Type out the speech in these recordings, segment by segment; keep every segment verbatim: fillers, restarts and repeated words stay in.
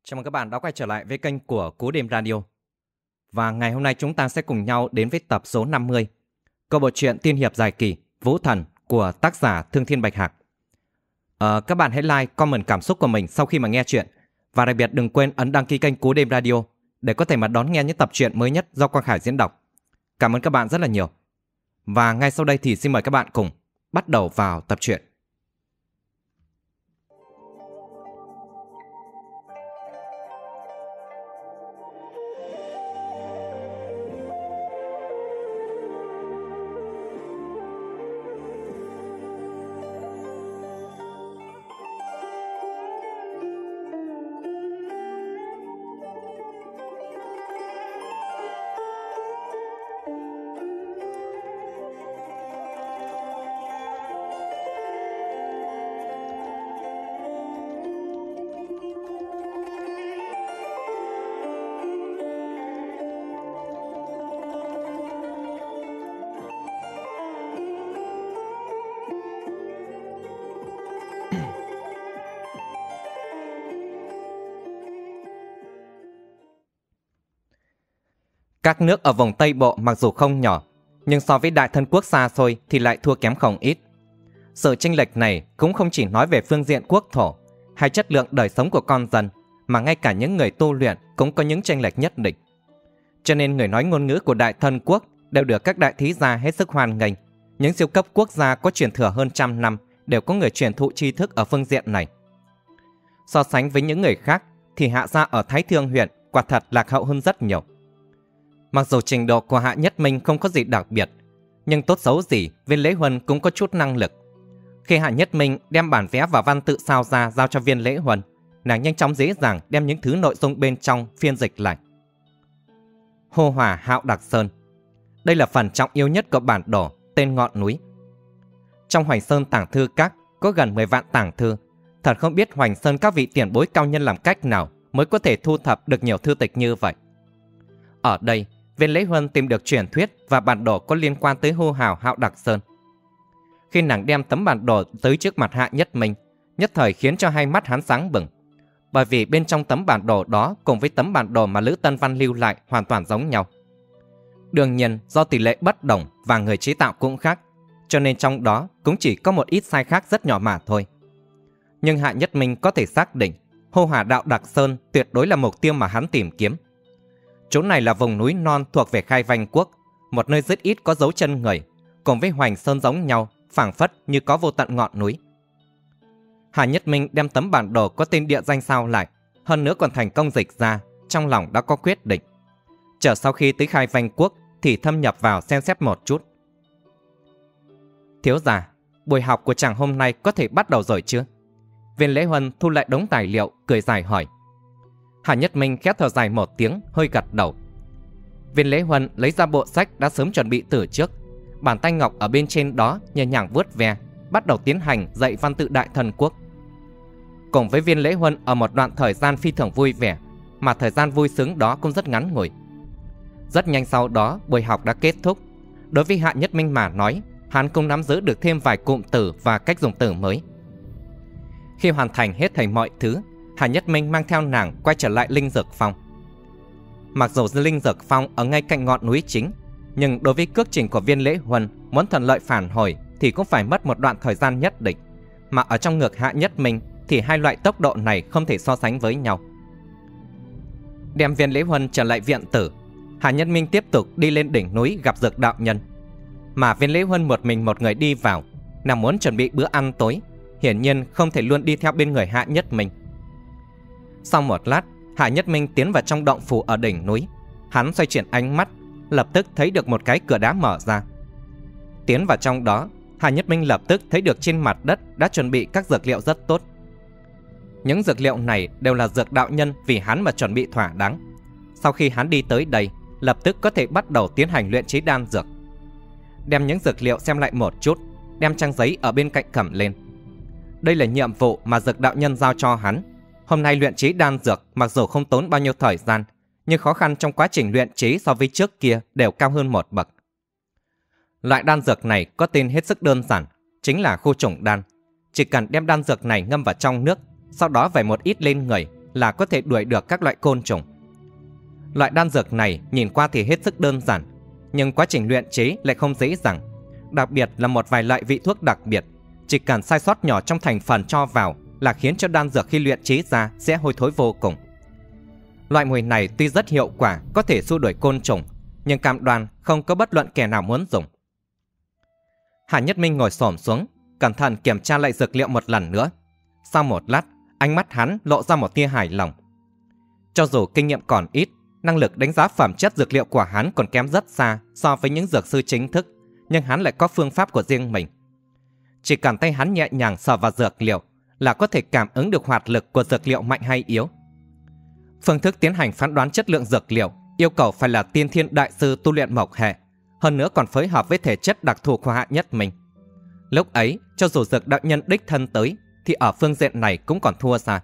Chào mừng các bạn đã quay trở lại với kênh của Cú Đêm Radio. Và ngày hôm nay chúng ta sẽ cùng nhau đến với tập số năm mươi, câu bộ truyện tiên hiệp dài kỳ Vũ Thần của tác giả Thương Thiên Bạch Hạc. À, các bạn hãy like, comment cảm xúc của mình sau khi mà nghe chuyện. Và đặc biệt đừng quên ấn đăng ký kênh Cú Đêm Radio để có thể mà đón nghe những tập truyện mới nhất do Quang Khải diễn đọc. Cảm ơn các bạn rất là nhiều. Và ngay sau đây thì xin mời các bạn cùng bắt đầu vào tập truyện. Các nước ở vùng Tây Bộ mặc dù không nhỏ, nhưng so với đại thân quốc xa xôi thì lại thua kém không ít. Sự chênh lệch này cũng không chỉ nói về phương diện quốc thổ hay chất lượng đời sống của con dân, mà ngay cả những người tu luyện cũng có những chênh lệch nhất định. Cho nên người nói ngôn ngữ của đại thân quốc đều được các đại thí gia hết sức hoan nghênh. Những siêu cấp quốc gia có truyền thừa hơn trăm năm đều có người truyền thụ tri thức ở phương diện này. So sánh với những người khác thì Hạ gia ở Thái Thương huyện quả thật lạc hậu hơn rất nhiều. Mặc dù trình độ của Hạ Nhất Minh không có gì đặc biệt, nhưng tốt xấu gì Viên Lễ Huân cũng có chút năng lực. Khi Hạ Nhất Minh đem bản vẽ và văn tự sao ra giao cho Viên Lễ Huân, nàng nhanh chóng dễ dàng đem những thứ nội dung bên trong phiên dịch lại. Hô Hỏa Hạo Đặc Sơn. Đây là phần trọng yếu nhất của bản đồ tên ngọn núi. Trong Hoành Sơn tàng thư các có gần mười vạn tàng thư. Thật không biết Hoành Sơn các vị tiền bối cao nhân làm cách nào mới có thể thu thập được nhiều thư tịch như vậy. Ở đây, Viên Lễ Huân tìm được truyền thuyết và bản đồ có liên quan tới hô hào Hạo Đặc Sơn. Khi nàng đem tấm bản đồ tới trước mặt Hạ Nhất Minh, nhất thời khiến cho hai mắt hắn sáng bừng. Bởi vì bên trong tấm bản đồ đó cùng với tấm bản đồ mà Lữ Tân Văn lưu lại hoàn toàn giống nhau. Đương nhiên, do tỷ lệ bất đồng và người chế tạo cũng khác, cho nên trong đó cũng chỉ có một ít sai khác rất nhỏ mà thôi. Nhưng Hạ Nhất Minh có thể xác định hô hỏa Đạo Đặc Sơn tuyệt đối là mục tiêu mà hắn tìm kiếm. Chỗ này là vùng núi non thuộc về Khai Vanh Quốc, một nơi rất ít có dấu chân người, cùng với Hoành Sơn giống nhau, phảng phất như có vô tận ngọn núi. Hạ Nhất Minh đem tấm bản đồ có tên địa danh sao lại, hơn nữa còn thành công dịch ra, trong lòng đã có quyết định. Chờ sau khi tới Khai Vanh Quốc thì thâm nhập vào xem xét một chút. Thiếu gia, buổi học của chàng hôm nay có thể bắt đầu rồi chưa? Viên Lễ Huân thu lại đống tài liệu, cười dài hỏi. Hạ Nhất Minh khẽ thở dài một tiếng, hơi gật đầu. Viên Lễ Huân lấy ra bộ sách đã sớm chuẩn bị từ trước, bàn tay ngọc ở bên trên đó nhẹ nhàng vuốt ve, bắt đầu tiến hành dạy văn tự đại thần quốc. Cùng với Viên Lễ Huân ở một đoạn thời gian phi thường vui vẻ, mà thời gian vui sướng đó cũng rất ngắn ngủi. Rất nhanh sau đó buổi học đã kết thúc. Đối với Hạ Nhất Minh mà nói, hắn cũng nắm giữ được thêm vài cụm từ và cách dùng từ mới. Khi hoàn thành hết thảy mọi thứ, Hạ Nhất Minh mang theo nàng quay trở lại Linh Dược Phong. Mặc dù Linh Dược Phong ở ngay cạnh ngọn núi chính, nhưng đối với cước trình của Viên Lễ Huân muốn thuận lợi phản hồi thì cũng phải mất một đoạn thời gian nhất định, mà ở trong ngực Hạ Nhất Minh thì hai loại tốc độ này không thể so sánh với nhau. Đem Viên Lễ Huân trở lại viện tử, Hạ Nhất Minh tiếp tục đi lên đỉnh núi gặp Dược đạo nhân. Mà Viên Lễ Huân một mình một người đi vào, nàng muốn chuẩn bị bữa ăn tối, hiển nhiên không thể luôn đi theo bên người Hạ Nhất Minh. Sau một lát, Hạ Nhất Minh tiến vào trong động phủ ở đỉnh núi. Hắn xoay chuyển ánh mắt, lập tức thấy được một cái cửa đá mở ra. Tiến vào trong đó, Hạ Nhất Minh lập tức thấy được trên mặt đất đã chuẩn bị các dược liệu rất tốt. Những dược liệu này đều là Dược đạo nhân vì hắn mà chuẩn bị thỏa đáng. Sau khi hắn đi tới đây, lập tức có thể bắt đầu tiến hành luyện chế đan dược. Đem những dược liệu xem lại một chút, đem trang giấy ở bên cạnh cầm lên. Đây là nhiệm vụ mà Dược đạo nhân giao cho hắn. Hôm nay luyện chế đan dược mặc dù không tốn bao nhiêu thời gian, nhưng khó khăn trong quá trình luyện chế so với trước kia đều cao hơn một bậc. Loại đan dược này có tên hết sức đơn giản, chính là khu trùng đan. Chỉ cần đem đan dược này ngâm vào trong nước, sau đó vẩy một ít lên người, là có thể đuổi được các loại côn trùng. Loại đan dược này nhìn qua thì hết sức đơn giản, nhưng quá trình luyện chế lại không dễ dàng. Đặc biệt là một vài loại vị thuốc đặc biệt, chỉ cần sai sót nhỏ trong thành phần cho vào là khiến cho đan dược khi luyện chế ra sẽ hôi thối vô cùng. Loại mùi này tuy rất hiệu quả, có thể xua đuổi côn trùng, nhưng cam đoan không có bất luận kẻ nào muốn dùng. Hạ Nhất Minh ngồi xổm xuống, cẩn thận kiểm tra lại dược liệu một lần nữa. Sau một lát, ánh mắt hắn lộ ra một tia hài lòng. Cho dù kinh nghiệm còn ít, năng lực đánh giá phẩm chất dược liệu của hắn còn kém rất xa so với những dược sư chính thức, nhưng hắn lại có phương pháp của riêng mình. Chỉ cần tay hắn nhẹ nhàng sờ vào dược liệu là có thể cảm ứng được hoạt lực của dược liệu mạnh hay yếu. Phương thức tiến hành phán đoán chất lượng dược liệu yêu cầu phải là tiên thiên đại sư tu luyện mộc hệ, hơn nữa còn phối hợp với thể chất đặc thù của Hạ Nhất Minh. Lúc ấy, cho dù dược đạo nhân đích thân tới, thì ở phương diện này cũng còn thua xa.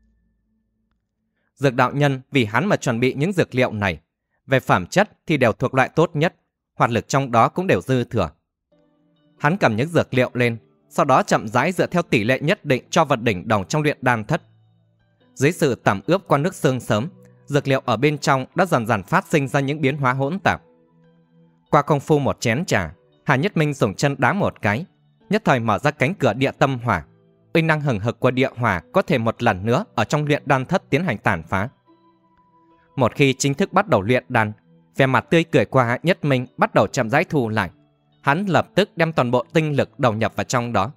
Dược đạo nhân vì hắn mà chuẩn bị những dược liệu này, về phẩm chất thì đều thuộc loại tốt nhất, hoạt lực trong đó cũng đều dư thừa. Hắn cầm những dược liệu lên, sau đó chậm rãi dựa theo tỷ lệ nhất định cho vào đỉnh đồng trong luyện đan thất. Dưới sự tẩm ướp qua nước xương sớm, dược liệu ở bên trong đã dần dần phát sinh ra những biến hóa hỗn tạp. Qua công phu một chén trà, Hạ Nhất Minh dùng chân đá một cái, nhất thời mở ra cánh cửa địa tâm hỏa. Uy năng hừng hực của địa hỏa có thể một lần nữa ở trong luyện đan thất tiến hành tàn phá. Một khi chính thức bắt đầu luyện đan, vẻ mặt tươi cười của Hạ Nhất Minh bắt đầu chậm rãi thu lại. Hắn lập tức đem toàn bộ tinh lực đầu nhập vào trong đó.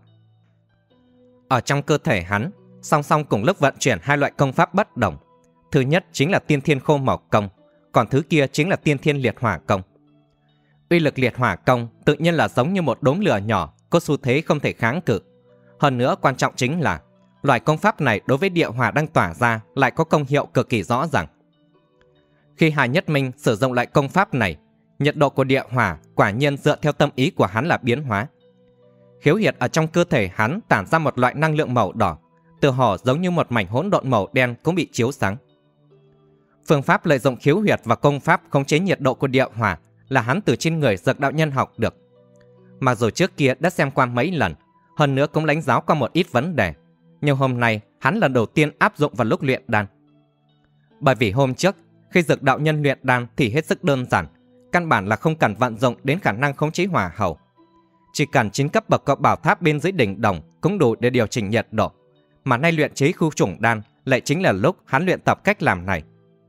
Ở trong cơ thể hắn, song song cùng lúc vận chuyển hai loại công pháp bất đồng. Thứ nhất chính là tiên thiên khô mộc công, còn thứ kia chính là tiên thiên liệt hỏa công. Uy lực liệt hỏa công tự nhiên là giống như một đốm lửa nhỏ, có xu thế không thể kháng cự. Hơn nữa quan trọng chính là loại công pháp này đối với địa hỏa đang tỏa ra lại có công hiệu cực kỳ rõ ràng. Khi Hạ Nhất Minh sử dụng lại công pháp này, nhiệt độ của địa hỏa quả nhiên dựa theo tâm ý của hắn là biến hóa. Khiếu huyệt ở trong cơ thể hắn tản ra một loại năng lượng màu đỏ, tựa hồ giống như một mảnh hỗn độn màu đen cũng bị chiếu sáng. Phương pháp lợi dụng khiếu huyệt và công pháp khống chế nhiệt độ của địa hỏa là hắn từ trên người dược đạo nhân học được. Mặc dù trước kia đã xem qua mấy lần, hơn nữa cũng lãnh giáo qua một ít vấn đề, nhưng hôm nay hắn lần đầu tiên áp dụng vào lúc luyện đan. Bởi vì hôm trước, khi dược đạo nhân luyện đan thì hết sức đơn giản, căn bản là không cần vận dụng đến khả năng khống chế hỏa hầu. Chỉ cần chín cấp bậc có bảo tháp bên dưới đỉnh đồng cũng đủ để điều chỉnh nhiệt độ, mà nay luyện chế khu trùng đan lại chính là lúc hắn luyện tập cách làm này.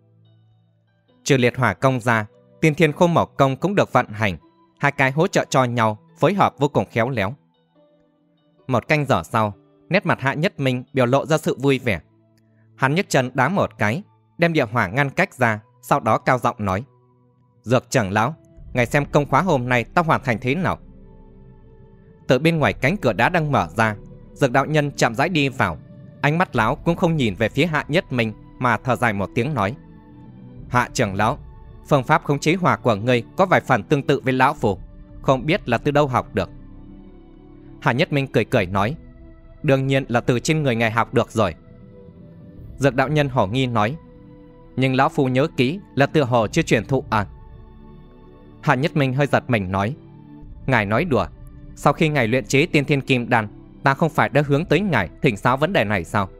Trừ liệt hỏa công ra, tiên thiên khô mộc công cũng được vận hành, hai cái hỗ trợ cho nhau, phối hợp vô cùng khéo léo. Một canh giờ sau, nét mặt Hạ Nhất Minh biểu lộ ra sự vui vẻ. Hắn nhấc chân đá một cái, đem địa hỏa ngăn cách ra, sau đó cao giọng nói: "Dược trưởng lão, ngài xem công khóa hôm nay ta hoàn thành thế nào?" Từ bên ngoài cánh cửa đá đang mở ra, dược đạo nhân chậm rãi đi vào. Ánh mắt lão cũng không nhìn về phía Hạ Nhất Minh mà thở dài một tiếng nói: "Hạ trưởng lão, phương pháp khống chế hỏa của ngươi có vài phần tương tự với lão phù, không biết là từ đâu học được." Hạ Nhất Minh cười cười nói: "Đương nhiên là từ trên người ngài học được rồi." Dược đạo nhân hổ nghi nói: "Nhưng lão phu nhớ kỹ là tựa hồ chưa truyền thụ à?" Hạ Nhất Minh hơi giật mình nói: "Ngài nói đùa, sau khi ngài luyện chế tiên thiên kim đan, ta không phải đã hướng tới ngài thỉnh giáo vấn đề này sao?"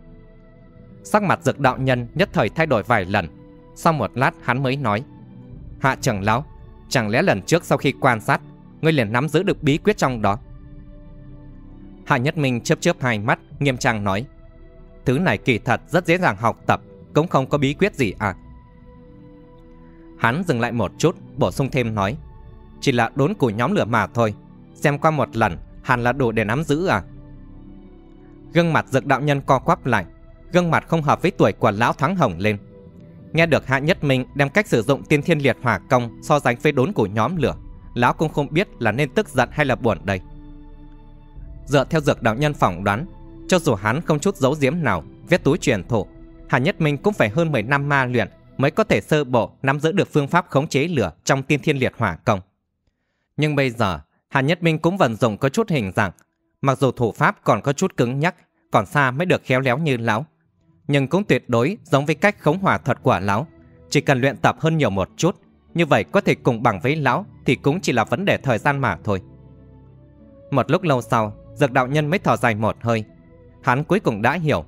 Sắc mặt dược đạo nhân nhất thời thay đổi vài lần. Sau một lát hắn mới nói: "Hạ trưởng lão, chẳng lẽ lần trước sau khi quan sát, ngươi liền nắm giữ được bí quyết trong đó?" Hạ Nhất Minh chớp chớp hai mắt, nghiêm trang nói: "Thứ này kỳ thật rất dễ dàng học tập, cũng không có bí quyết gì à." Hắn dừng lại một chút, bổ sung thêm nói: "Chỉ là đốn củi nhóm lửa mà thôi, xem qua một lần hẳn là đủ để nắm giữ à?" Gương mặt dược đạo nhân co quắp lại, gương mặt không hợp với tuổi của lão thoáng hồng lên. Nghe được Hạ Nhất Minh đem cách sử dụng tiên thiên liệt hỏa công so sánh với đốn củi nhóm lửa, lão cũng không biết là nên tức giận hay là buồn đây. Dựa theo dược đạo nhân phỏng đoán, cho dù hắn không chút giấu giếm nào viết túi truyền thụ, Hạ Nhất Minh cũng phải hơn mười năm ma luyện mới có thể sơ bộ nắm giữ được phương pháp khống chế lửa trong tiên thiên liệt hỏa công. Nhưng bây giờ Hạ Nhất Minh cũng vận dụng có chút hình dạng, mặc dù thủ pháp còn có chút cứng nhắc, còn xa mới được khéo léo như lão, nhưng cũng tuyệt đối giống với cách khống hỏa thuật của lão. Chỉ cần luyện tập hơn nhiều một chút, như vậy có thể cùng bằng với lão thì cũng chỉ là vấn đề thời gian mà thôi. Một lúc lâu sau, dược đạo nhân mới thở dài một hơi. Hắn cuối cùng đã hiểu,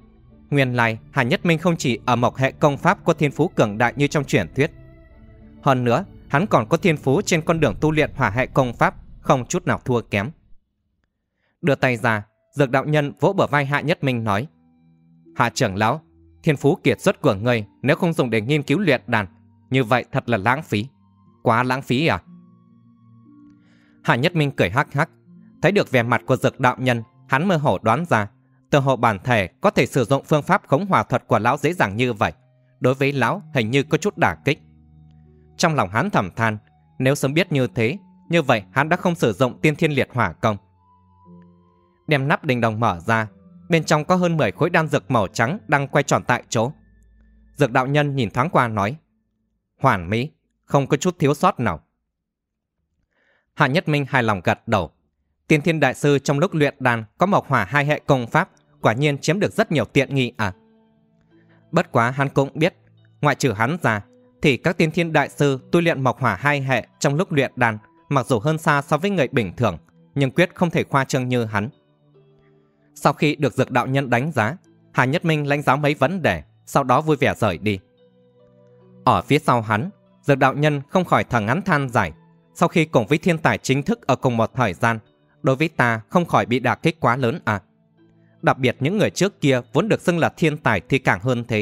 Nguyên lai Hà Nhất Minh không chỉ ở mộc hệ công pháp có thiên phú cường đại như trong truyền thuyết. Hơn nữa, hắn còn có thiên phú trên con đường tu luyện hỏa hệ công pháp, không chút nào thua kém. Đưa tay ra, Dược đạo nhân vỗ bờ vai Hạ Nhất Minh nói: Hạ trưởng lão, thiên phú kiệt xuất của ngươi nếu không dùng để nghiên cứu luyện đan, như vậy thật là lãng phí. Quá lãng phí à? Hạ Nhất Minh cười hắc hắc. Thấy được vẻ mặt của Dược đạo nhân, hắn mơ hồ đoán ra tựa hồ bản thể có thể sử dụng phương pháp khống hỏa thuật của lão dễ dàng như vậy, đối với lão hình như có chút đả kích. Trong lòng hắn thầm than, nếu sớm biết như thế, như vậy hắn đã không sử dụng tiên thiên liệt hỏa công. Đem nắp đình đồng mở ra, bên trong có hơn mười khối đan dược màu trắng đang quay tròn tại chỗ. Dược đạo nhân nhìn thoáng qua nói: hoàn mỹ, không có chút thiếu sót nào. Hạ Nhất Minh hài lòng gật đầu. Tiên thiên đại sư trong lúc luyện đan có mộc hỏa hai hệ công pháp, quả nhiên chiếm được rất nhiều tiện nghi à. Bất quá hắn cũng biết, ngoại trừ hắn ra thì các tiên thiên đại sư tu luyện mộc hỏa hai hệ trong lúc luyện đan mặc dù hơn xa so với người bình thường, nhưng quyết không thể khoa trương như hắn. Sau khi được Dược đạo nhân đánh giá, Hà Nhất Minh lãnh giáo mấy vấn đề, sau đó vui vẻ rời đi. Ở phía sau hắn, Dược đạo nhân không khỏi thở ngắn than dài. Sau khi cùng với thiên tài chính thức ở cùng một thời gian, đối với ta không khỏi bị đả kích quá lớn à. Đặc biệt những người trước kia vốn được xưng là thiên tài thì càng hơn thế.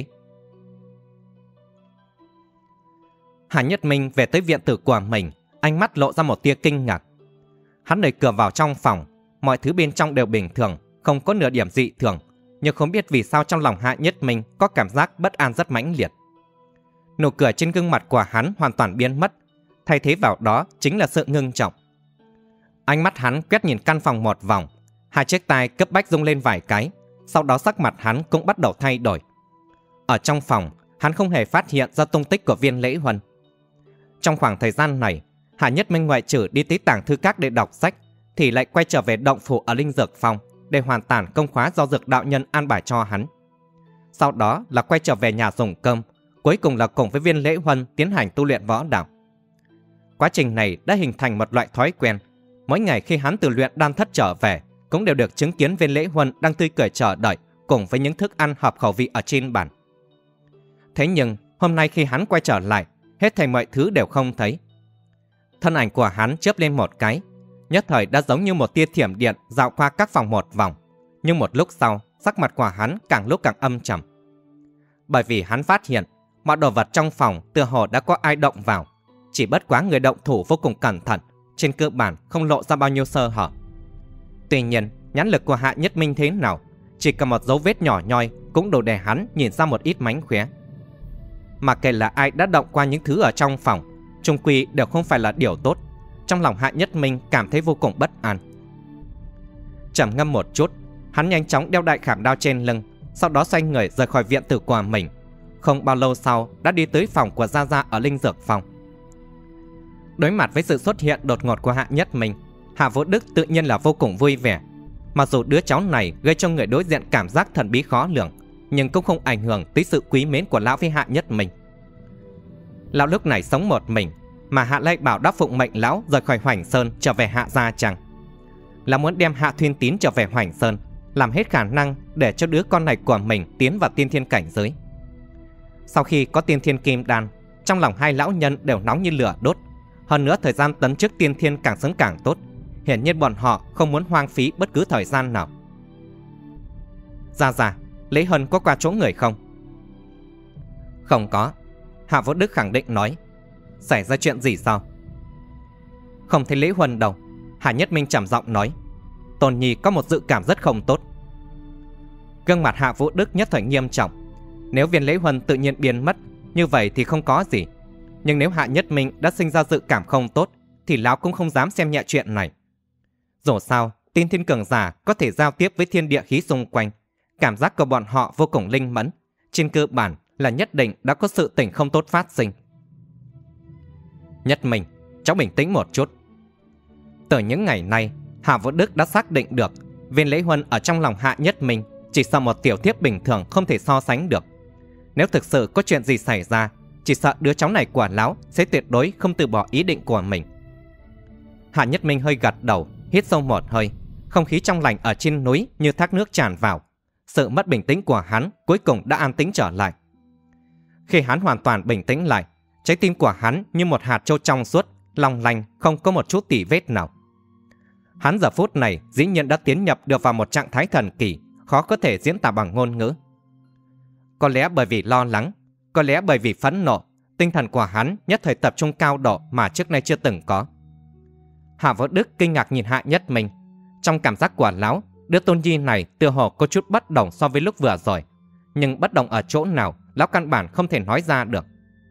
Hà Nhất Minh về tới viện tử của mình, ánh mắt lộ ra một tia kinh ngạc. Hắn đẩy cửa vào trong phòng, mọi thứ bên trong đều bình thường, không có nửa điểm dị thường, nhưng không biết vì sao trong lòng Hạ Nhất Minh có cảm giác bất an rất mãnh liệt. Nụ cười trên gương mặt của hắn hoàn toàn biến mất, thay thế vào đó chính là sự ngưng trọng. Ánh mắt hắn quét nhìn căn phòng một vòng, hai chiếc tai cấp bách rung lên vài cái, sau đó sắc mặt hắn cũng bắt đầu thay đổi. Ở trong phòng, hắn không hề phát hiện ra tung tích của Viên Lễ Huân. Trong khoảng thời gian này, Hạ Nhất Minh ngoại trừ đi tới tàng thư các để đọc sách, thì lại quay trở về động phủ ở Linh Dược Phong để hoàn tản công khóa do Dược đạo nhân an bài cho hắn. Sau đó là quay trở về nhà dùng cơm, cuối cùng là cùng với Viên Lễ Huân tiến hành tu luyện võ đạo. Quá trình này đã hình thành một loại thói quen. Mỗi ngày khi hắn từ luyện đan thất trở về, cũng đều được chứng kiến Viên Lễ Huân đang tươi cười chờ đợi cùng với những thức ăn hợp khẩu vị ở trên bàn. Thế nhưng hôm nay khi hắn quay trở lại, hết thảy mọi thứ đều không thấy. Thân ảnh của hắn chớp lên một cái, nhất thời đã giống như một tia thiểm điện dạo qua các phòng một vòng. Nhưng một lúc sau, sắc mặt của hắn càng lúc càng âm trầm. Bởi vì hắn phát hiện mọi đồ vật trong phòng tựa hồ đã có ai động vào, chỉ bất quá người động thủ vô cùng cẩn thận, trên cơ bản không lộ ra bao nhiêu sơ hở. Tuy nhiên, nhãn lực của Hạ Nhất Minh thế nào, chỉ cần một dấu vết nhỏ nhoi cũng đủ để hắn nhìn ra một ít mánh khóe. Mà kể là ai đã động qua những thứ ở trong phòng, chung quy đều không phải là điều tốt. Trong lòng Hạ Nhất Minh cảm thấy vô cùng bất an. Trầm ngâm một chút, hắn nhanh chóng đeo đại khảm đao trên lưng, sau đó xoay người rời khỏi viện tử của mình. Không bao lâu sau đã đi tới phòng của Gia Gia ở Linh Dược Phòng. Đối mặt với sự xuất hiện đột ngột của Hạ Nhất Minh, Hạ Vũ Đức tự nhiên là vô cùng vui vẻ. Mặc dù đứa cháu này gây cho người đối diện cảm giác thần bí khó lường, nhưng cũng không ảnh hưởng tới sự quý mến của lão với Hạ Nhất Minh. Lão lúc này sống một mình, mà Hạ Lai Bảo đã phụng mệnh lão rời khỏi Hoành Sơn trở về Hạ Gia Trang. Là muốn đem Hạ Thuyên Tín trở về Hoành Sơn, làm hết khả năng để cho đứa con này của mình tiến vào tiên thiên cảnh giới. Sau khi có tiên thiên kim đan, trong lòng hai lão nhân đều nóng như lửa đốt. Hơn nữa thời gian tấn chức tiên thiên càng sớm càng tốt. Hiển nhiên bọn họ không muốn hoang phí bất cứ thời gian nào. Gia Gia, Lễ Huân có qua chỗ người không? Không có. Hạ Vũ Đức khẳng định nói. Xảy ra chuyện gì sao? Không thấy Lễ Huân đâu. Hạ Nhất Minh trầm giọng nói. Tôn Nhi có một dự cảm rất không tốt. Gương mặt Hạ Vũ Đức nhất thời nghiêm trọng. Nếu Viên Lễ Huân tự nhiên biến mất, như vậy thì không có gì. Nhưng nếu Hạ Nhất Minh đã sinh ra dự cảm không tốt, thì lão cũng không dám xem nhẹ chuyện này. Dù sao, tiên thiên cường giả có thể giao tiếp với thiên địa khí xung quanh. Cảm giác của bọn họ vô cùng linh mẫn. Trên cơ bản là nhất định đã có sự tình không tốt phát sinh. Nhất Minh, cháu bình tĩnh một chút. Từ những ngày nay, Hạ Vũ Đức đã xác định được Viên Lễ Huân ở trong lòng Hạ Nhất Minh chỉ sợ một tiểu thiếp bình thường không thể so sánh được. Nếu thực sự có chuyện gì xảy ra, chỉ sợ đứa cháu này của lão sẽ tuyệt đối không từ bỏ ý định của mình. Hạ Nhất Minh hơi gật đầu, hít sâu một hơi. Không khí trong lành ở trên núi như thác nước tràn vào. Sự mất bình tĩnh của hắn cuối cùng đã an tĩnh trở lại. Khi hắn hoàn toàn bình tĩnh lại, trái tim của hắn như một hạt châu trong suốt, long lanh, không có một chút tỉ vết nào. Hắn giờ phút này dĩ nhiên đã tiến nhập được vào một trạng thái thần kỳ, khó có thể diễn tả bằng ngôn ngữ. Có lẽ bởi vì lo lắng, có lẽ bởi vì phẫn nộ, tinh thần của hắn nhất thời tập trung cao độ mà trước nay chưa từng có. Hạ Vũ Đức kinh ngạc nhìn Hạ Nhất Minh. Trong cảm giác của lão, đứa tôn nhi này tựa hồ có chút bất đồng so với lúc vừa rồi, nhưng bất đồng ở chỗ nào lão căn bản không thể nói ra được.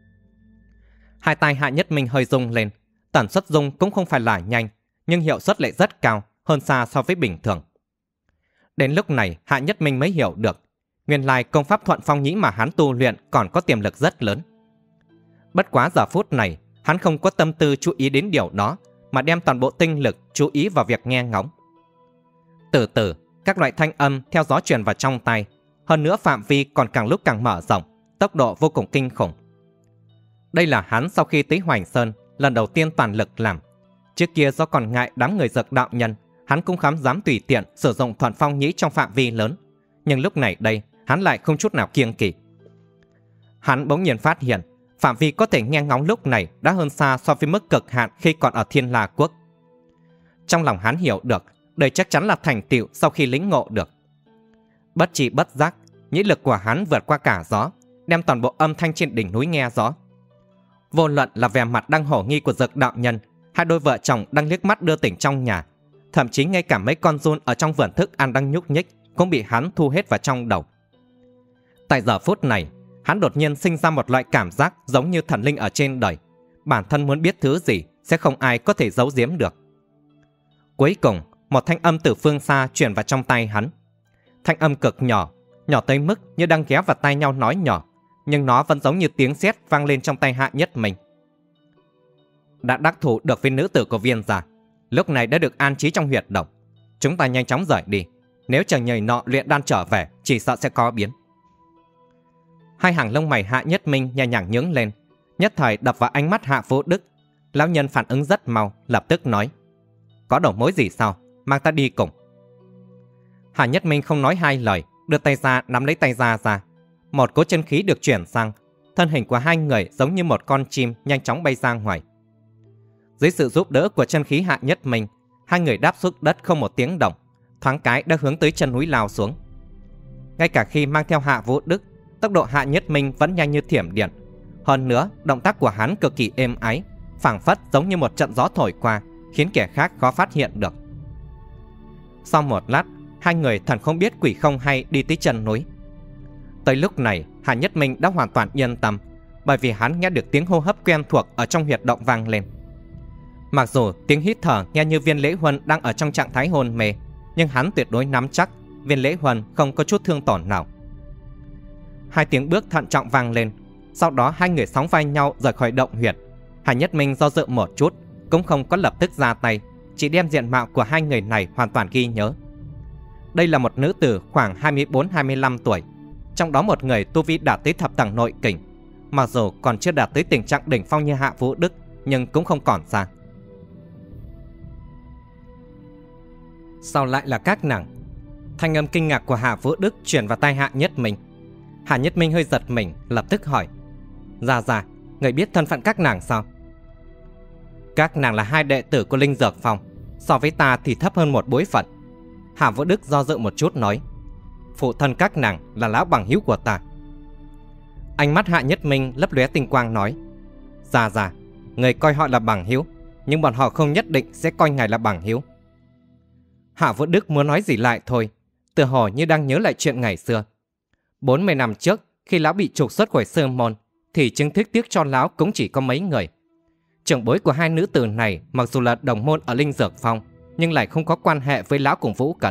Hai tay Hạ Nhất Minh hơi rung lên, tần suất rung cũng không phải là nhanh, nhưng hiệu suất lại rất cao, hơn xa so với bình thường. Đến lúc này Hạ Nhất Minh mới hiểu được, nguyên lai công pháp Thuận Phong Nhĩ mà hắn tu luyện còn có tiềm lực rất lớn. Bất quá giờ phút này, hắn không có tâm tư chú ý đến điều đó, mà đem toàn bộ tinh lực chú ý vào việc nghe ngóng. Từ từ, các loại thanh âm theo gió truyền vào trong tai, hơn nữa phạm vi còn càng lúc càng mở rộng, tốc độ vô cùng kinh khủng. Đây là hắn sau khi tới Hoành Sơn lần đầu tiên toàn lực làm. Trước kia do còn ngại đám người Dược đạo nhân, hắn cũng không dám tùy tiện sử dụng Thuận Phong Nhĩ trong phạm vi lớn, nhưng lúc này đây hắn lại không chút nào kiêng kỵ. Hắn bỗng nhiên phát hiện phạm vi có thể nghe ngóng lúc này đã hơn xa so với mức cực hạn khi còn ở Thiên La Quốc. Trong lòng hắn hiểu được, đây chắc chắn là thành tựu sau khi lĩnh ngộ được. Bất tri bất giác, nhĩ lực của hắn vượt qua cả gió, đem toàn bộ âm thanh trên đỉnh núi nghe rõ. Vô luận là vẻ mặt đang hổ nghi của Dược đạo nhân, hai đôi vợ chồng đang liếc mắt đưa tỉnh trong nhà, thậm chí ngay cả mấy con giun ở trong vườn thức ăn đang nhúc nhích cũng bị hắn thu hết vào trong đầu. Tại giờ phút này, hắn đột nhiên sinh ra một loại cảm giác giống như thần linh ở trên đời, bản thân muốn biết thứ gì sẽ không ai có thể giấu giếm được. Cuối cùng, một thanh âm từ phương xa truyền vào trong tay hắn. Thanh âm cực nhỏ, nhỏ tới mức như đang ghé vào tai nhau nói nhỏ, nhưng nó vẫn giống như tiếng sét vang lên trong tay Hạ Nhất Minh. Đã đắc thủ được với nữ tử của Viên gia, lúc này đã được an trí trong huyệt động. Chúng ta nhanh chóng rời đi, nếu chờ nhầy nọ luyện đan trở về, chỉ sợ sẽ có biến. Hai hàng lông mày Hạ Nhất Minh nhẹ nhàng nhướng lên, nhất thời đập vào ánh mắt Hạ Vũ Đức. Lão nhân phản ứng rất mau, lập tức nói: có đầu mối gì sao, mang ta đi cùng. Hạ Nhất Minh không nói hai lời, đưa tay ra nắm lấy tay ra ra. Một cỗ chân khí được chuyển sang, thân hình của hai người giống như một con chim nhanh chóng bay ra ngoài. Dưới sự giúp đỡ của chân khí Hạ Nhất Minh, hai người đáp xuống đất không một tiếng động, thoáng cái đã hướng tới chân núi lao xuống. Ngay cả khi mang theo Hạ Vũ Đức, tốc độ Hạ Nhất Minh vẫn nhanh như thiểm điện. Hơn nữa, động tác của hắn cực kỳ êm ái, phảng phất giống như một trận gió thổi qua, khiến kẻ khác khó phát hiện được. Sau một lát, hai người thần không biết quỷ không hay đi tới chân núi. Tới lúc này, Hạ Nhất Minh đã hoàn toàn yên tâm, bởi vì hắn nghe được tiếng hô hấp quen thuộc ở trong huyệt động vang lên. Mặc dù tiếng hít thở nghe như Viên Lễ Huân đang ở trong trạng thái hôn mê, nhưng hắn tuyệt đối nắm chắc Viên Lễ Huân không có chút thương tổn nào. Hai tiếng bước thận trọng vang lên, sau đó hai người sóng vai nhau rời khỏi động huyệt. Hạ Nhất Minh do dự một chút, cũng không có lập tức ra tay, chỉ đem diện mạo của hai người này hoàn toàn ghi nhớ. Đây là một nữ tử khoảng hai mươi bốn hai mươi lăm tuổi, trong đó một người tu vi đạt tới thập tầng nội kình, mặc dù còn chưa đạt tới tình trạng đỉnh phong như Hạ Vũ Đức, nhưng cũng không còn xa. Sao lại là các nàng? Thanh âm kinh ngạc của Hạ Vũ Đức truyền vào tai Hạ Nhất Minh. Hạ Nhất Minh hơi giật mình, lập tức hỏi: Dạ dạ, người biết thân phận các nàng sao? Các nàng là hai đệ tử của Linh Dược Phòng, so với ta thì thấp hơn một bối phận. Hạ Vũ Đức do dự một chút nói: phụ thân các nàng là lão bằng hữu của ta. Ánh mắt Hạ Nhất Minh lấp lóe tinh quang nói: Dạ dạ, người coi họ là bằng hữu, nhưng bọn họ không nhất định sẽ coi ngài là bằng hữu. Hạ Vũ Đức muốn nói gì lại thôi, tựa hồ như đang nhớ lại chuyện ngày xưa. Bốn mươi năm trước, khi lão bị trục xuất khỏi sư môn, thì chứng thức tiếc cho lão cũng chỉ có mấy người. Trưởng bối của hai nữ tử này mặc dù là đồng môn ở Linh Dược Phong, nhưng lại không có quan hệ với lão cùng Vũ Cẩn.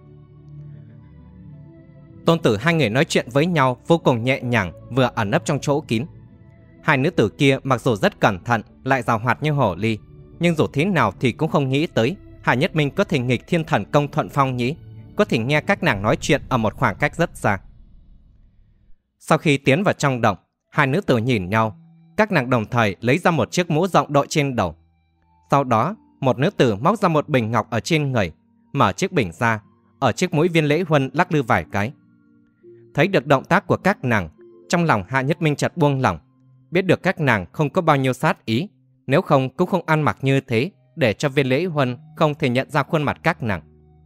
Tôn tử hai người nói chuyện với nhau vô cùng nhẹ nhàng, vừa ẩn nấp trong chỗ kín. Hai nữ tử kia mặc dù rất cẩn thận, lại giàu hoạt như hổ ly, nhưng dù thế nào thì cũng không nghĩ tới Hạ Nhất Minh có thể nghịch thiên thần công Thuận Phong Nhĩ, có thể nghe các nàng nói chuyện ở một khoảng cách rất xa. Sau khi tiến vào trong động, hai nữ tử nhìn nhau, các nàng đồng thời lấy ra một chiếc mũ rộng đội trên đầu. Sau đó, một nữ tử móc ra một bình ngọc ở trên người, mở chiếc bình ra, ở chiếc mũi Viên Lễ Huân lắc lư vài cái. Thấy được động tác của các nàng, trong lòng Hạ Nhất Minh chợt buông lỏng, biết được các nàng không có bao nhiêu sát ý, nếu không cũng không ăn mặc như thế, để cho Viên Lễ Huân không thể nhận ra khuôn mặt các nàng.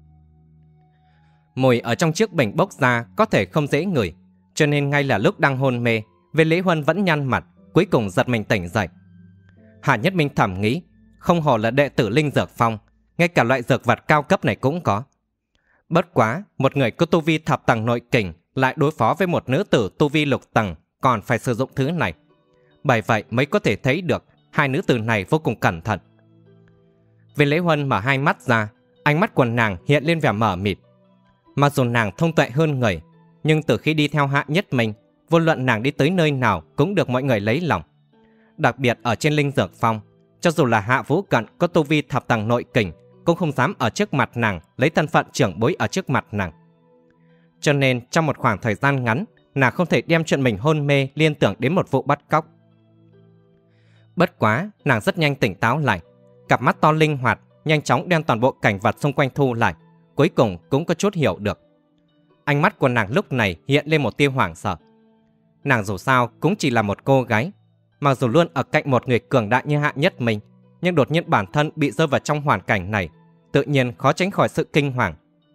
Mùi ở trong chiếc bình bốc ra có thể không dễ ngửi, cho nên ngay là lúc đang hôn mê, Viên Lễ Huân vẫn nhăn mặt, cuối cùng giật mình tỉnh dậy. Hạ Nhất Minh thầm nghĩ, không hổ là đệ tử Linh Dược Phong, ngay cả loại dược vật cao cấp này cũng có. Bất quá, một người có tu vi thập tầng nội kình lại đối phó với một nữ tử tu vi lục tầng còn phải sử dụng thứ này. Bởi vậy mới có thể thấy được hai nữ tử này vô cùng cẩn thận. Viên Lễ Huân mở hai mắt ra, ánh mắt của nàng hiện lên vẻ mờ mịt. Mặc dù nàng thông tuệ hơn người, nhưng từ khi đi theo Hạ Nhất Minh, vô luận nàng đi tới nơi nào cũng được mọi người lấy lòng. Đặc biệt ở trên Linh Dược Phong, cho dù là Hạ Vũ Cận có tu vi thập tầng nội kình cũng không dám ở trước mặt nàng lấy thân phận trưởng bối ở trước mặt nàng. Cho nên trong một khoảng thời gian ngắn, nàng không thể đem chuyện mình hôn mê liên tưởng đến một vụ bắt cóc. Bất quá, nàng rất nhanh tỉnh táo lại, cặp mắt to linh hoạt nhanh chóng đem toàn bộ cảnh vật xung quanh thu lại, cuối cùng cũng có chút hiểu được. Ánh mắt của nàng lúc này hiện lên một tia hoảng sợ. Nàng dù sao cũng chỉ là một cô gái, mặc dù luôn ở cạnh một người cường đại như Hạ Nhất Minh, nhưng đột nhiên bản thân bị rơi vào trong hoàn cảnh này, tự nhiên khó tránh khỏi sự kinh hoàng.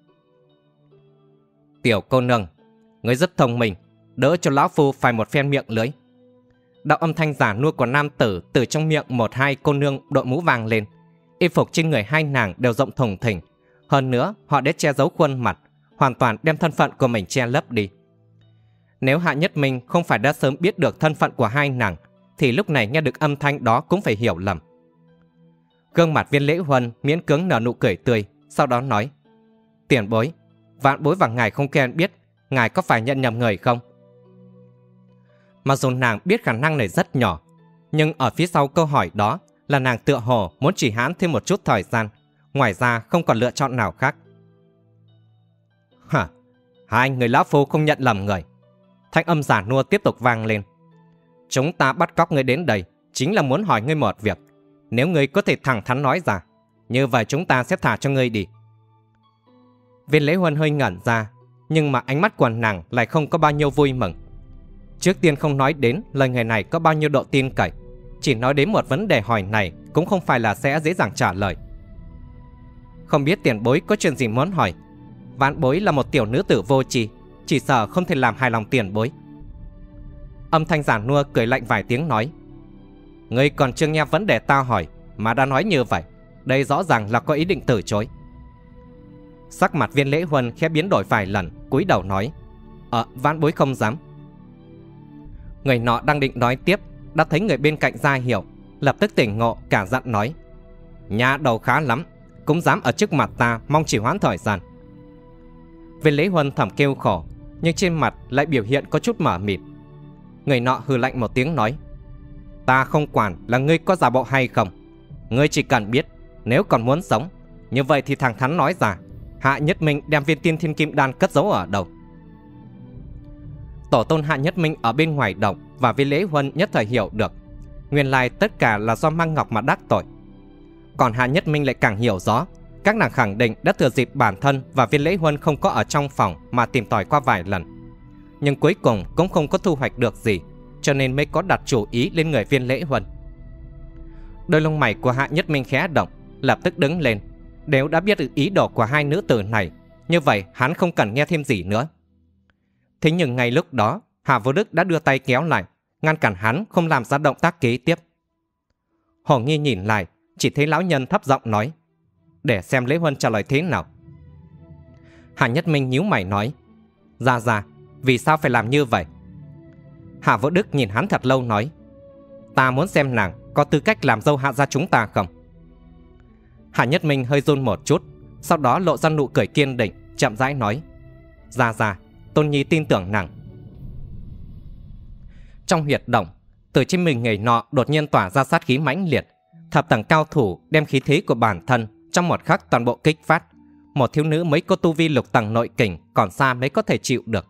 Tiểu cô nương, ngươi rất thông minh, đỡ cho lão phu phải một phen miệng lưỡi. Đạo âm thanh giả nua của nam tử từ trong miệng một hai cô nương đội mũ vàng lên. Y phục trên người hai nàng đều rộng thùng thình, hơn nữa họ đã che giấu khuôn mặt, hoàn toàn đem thân phận của mình che lấp đi. Nếu Hạ Nhất Minh không phải đã sớm biết được thân phận của hai nàng, thì lúc này nghe được âm thanh đó cũng phải hiểu lầm. Gương mặt Viên Lễ Huân miễn cưỡng nở nụ cười tươi, sau đó nói: Tiền bối, vạn bối và ngài không quen biết, ngài có phải nhận nhầm người không? Mặc dù nàng biết khả năng này rất nhỏ, nhưng ở phía sau câu hỏi đó là nàng tựa hồ muốn chỉ hoãn thêm một chút thời gian, ngoài ra không còn lựa chọn nào khác. Hả? Hai người lão phu không nhận lầm người. Thanh âm giả nua tiếp tục vang lên. Chúng ta bắt cóc ngươi đến đây chính là muốn hỏi ngươi một việc. Nếu ngươi có thể thẳng thắn nói ra, như vậy chúng ta sẽ thả cho ngươi đi. Viên Lễ Huân hơi ngẩn ra, nhưng mà ánh mắt của nàng lại không có bao nhiêu vui mừng. Trước tiên không nói đến lời người này có bao nhiêu độ tin cậy, chỉ nói đến một vấn đề hỏi này cũng không phải là sẽ dễ dàng trả lời. Không biết tiền bối có chuyện gì muốn hỏi. Vãn bối là một tiểu nữ tử vô tri, chỉ sợ không thể làm hài lòng tiền bối. Âm thanh giả nua cười lạnh vài tiếng nói: Ngươi còn chưa nghe vấn đề ta hỏi mà đã nói như vậy, đây rõ ràng là có ý định từ chối. Sắc mặt Viên Lễ Huân khẽ biến đổi vài lần, cúi đầu nói: Ờ, vãn bối không dám. Người nọ đang định nói tiếp, đã thấy người bên cạnh ra hiệu, lập tức tỉnh ngộ, cả giận nói: Nhà đầu khá lắm, cũng dám ở trước mặt ta mong chỉ hoãn thời gian. Viên Lễ Huân thầm kêu khổ, nhưng trên mặt lại biểu hiện có chút mờ mịt. Người nọ hừ lạnh một tiếng nói: Ta không quản là ngươi có giả bộ hay không, ngươi chỉ cần biết nếu còn muốn sống, như vậy thì thẳng thắn nói ra, Hạ Nhất Minh đem viên tiên thiên kim đan cất giấu ở đâu. Tổ tôn Hạ Nhất Minh ở bên ngoài động và Viên Lễ Huân nhất thời hiểu được, nguyên lai tất cả là do Mang Ngọc mà đắc tội. Còn Hạ Nhất Minh lại càng hiểu rõ, các nàng khẳng định đã thừa dịp bản thân và Viên Lễ Huân không có ở trong phòng mà tìm tòi qua vài lần, nhưng cuối cùng cũng không có thu hoạch được gì, cho nên mới có đặt chủ ý lên người Viên Lễ Huân. Đôi lông mày của Hạ Nhất Minh khẽ động, lập tức đứng lên. Nếu đã biết được ý đồ của hai nữ tử này, như vậy hắn không cần nghe thêm gì nữa. Thế nhưng ngay lúc đó, Hạ Vô Đức đã đưa tay kéo lại, ngăn cản hắn không làm ra động tác kế tiếp. Hồ Nghi nhìn lại, chỉ thấy lão nhân thấp giọng nói: Để xem Lễ Huân trả lời thế nào. Hạ Nhất Minh nhíu mày nói: Dạ dạ, vì sao phải làm như vậy? Hạ Vô Đức nhìn hắn thật lâu nói: Ta muốn xem nàng có tư cách làm dâu Hạ gia chúng ta không. Hạ Nhất Minh hơi run một chút, sau đó lộ ra nụ cười kiên định, chậm rãi nói: Dạ dạ, Tôn Nhi tin tưởng nàng. Trong huyệt động, từ trên mình người nọ đột nhiên tỏa ra sát khí mãnh liệt. Thập tầng cao thủ đem khí thế của bản thân trong một khắc toàn bộ kích phát. Một thiếu nữ mới có tu vi lục tầng nội kình còn xa mới có thể chịu được.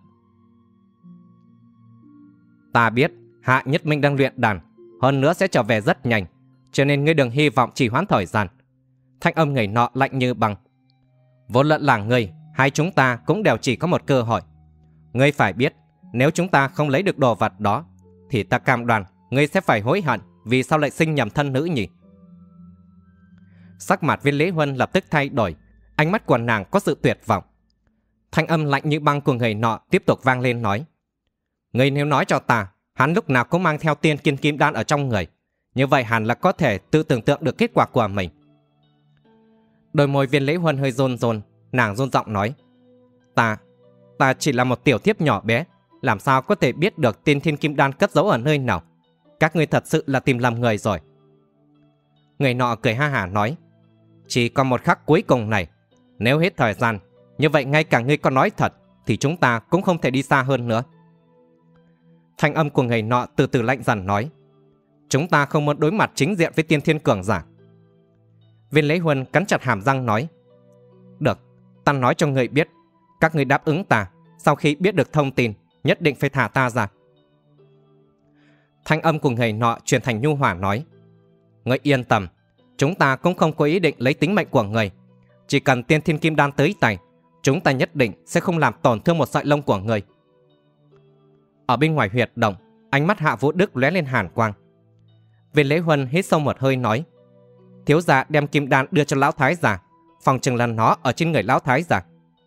Ta biết Hạ Nhất Minh đang luyện đàn, hơn nữa sẽ trở về rất nhanh, cho nên ngươi đừng hy vọng trì hoãn thời gian. Thanh âm người nọ lạnh như băng: Vô luận là ngươi hay chúng ta cũng đều chỉ có một cơ hội. Ngươi phải biết, nếu chúng ta không lấy được đồ vật đó, thì ta cam đoan ngươi sẽ phải hối hận vì sao lại sinh nhầm thân nữ nhỉ. Sắc mặt Viên Lễ Huân lập tức thay đổi, ánh mắt của nàng có sự tuyệt vọng. Thanh âm lạnh như băng của người nọ tiếp tục vang lên nói: Ngươi nếu nói cho ta hắn lúc nào cũng mang theo tiên kiên kim đan ở trong người, như vậy hẳn là có thể tự tưởng tượng được kết quả của mình. Đôi môi Viên Lễ Huân hơi run run, nàng run giọng nói: Ta, ta chỉ là một tiểu thiếp nhỏ bé, làm sao có thể biết được tiên thiên kim đan cất giấu ở nơi nào? Các ngươi thật sự là tìm lầm người rồi. Người nọ cười ha hả nói: Chỉ còn một khắc cuối cùng này, nếu hết thời gian, như vậy ngay cả ngươi có nói thật thì chúng ta cũng không thể đi xa hơn nữa. Thanh âm của người nọ từ từ lạnh dần nói: Chúng ta không muốn đối mặt chính diện với tiên thiên cường giả. Viên Lễ Huân cắn chặt hàm răng nói: Được, ta nói cho ngươi biết, các ngươi đáp ứng ta, sau khi biết được thông tin nhất định phải thả ta ra. Thanh âm của người nọ truyền thành nhu hòa nói: Ngươi yên tâm, chúng ta cũng không có ý định lấy tính mệnh của người. Chỉ cần tiên thiên kim đan tới tay, chúng ta nhất định sẽ không làm tổn thương một sợi lông của người. Ở bên ngoài huyệt động, ánh mắt Hạ Vũ Đức lóe lên hàn quang. Viên Lễ Huân hít sâu một hơi nói: Thiếu gia đem kim đan đưa cho lão thái giả, phòng chừng lần nó ở trên người lão thái giả.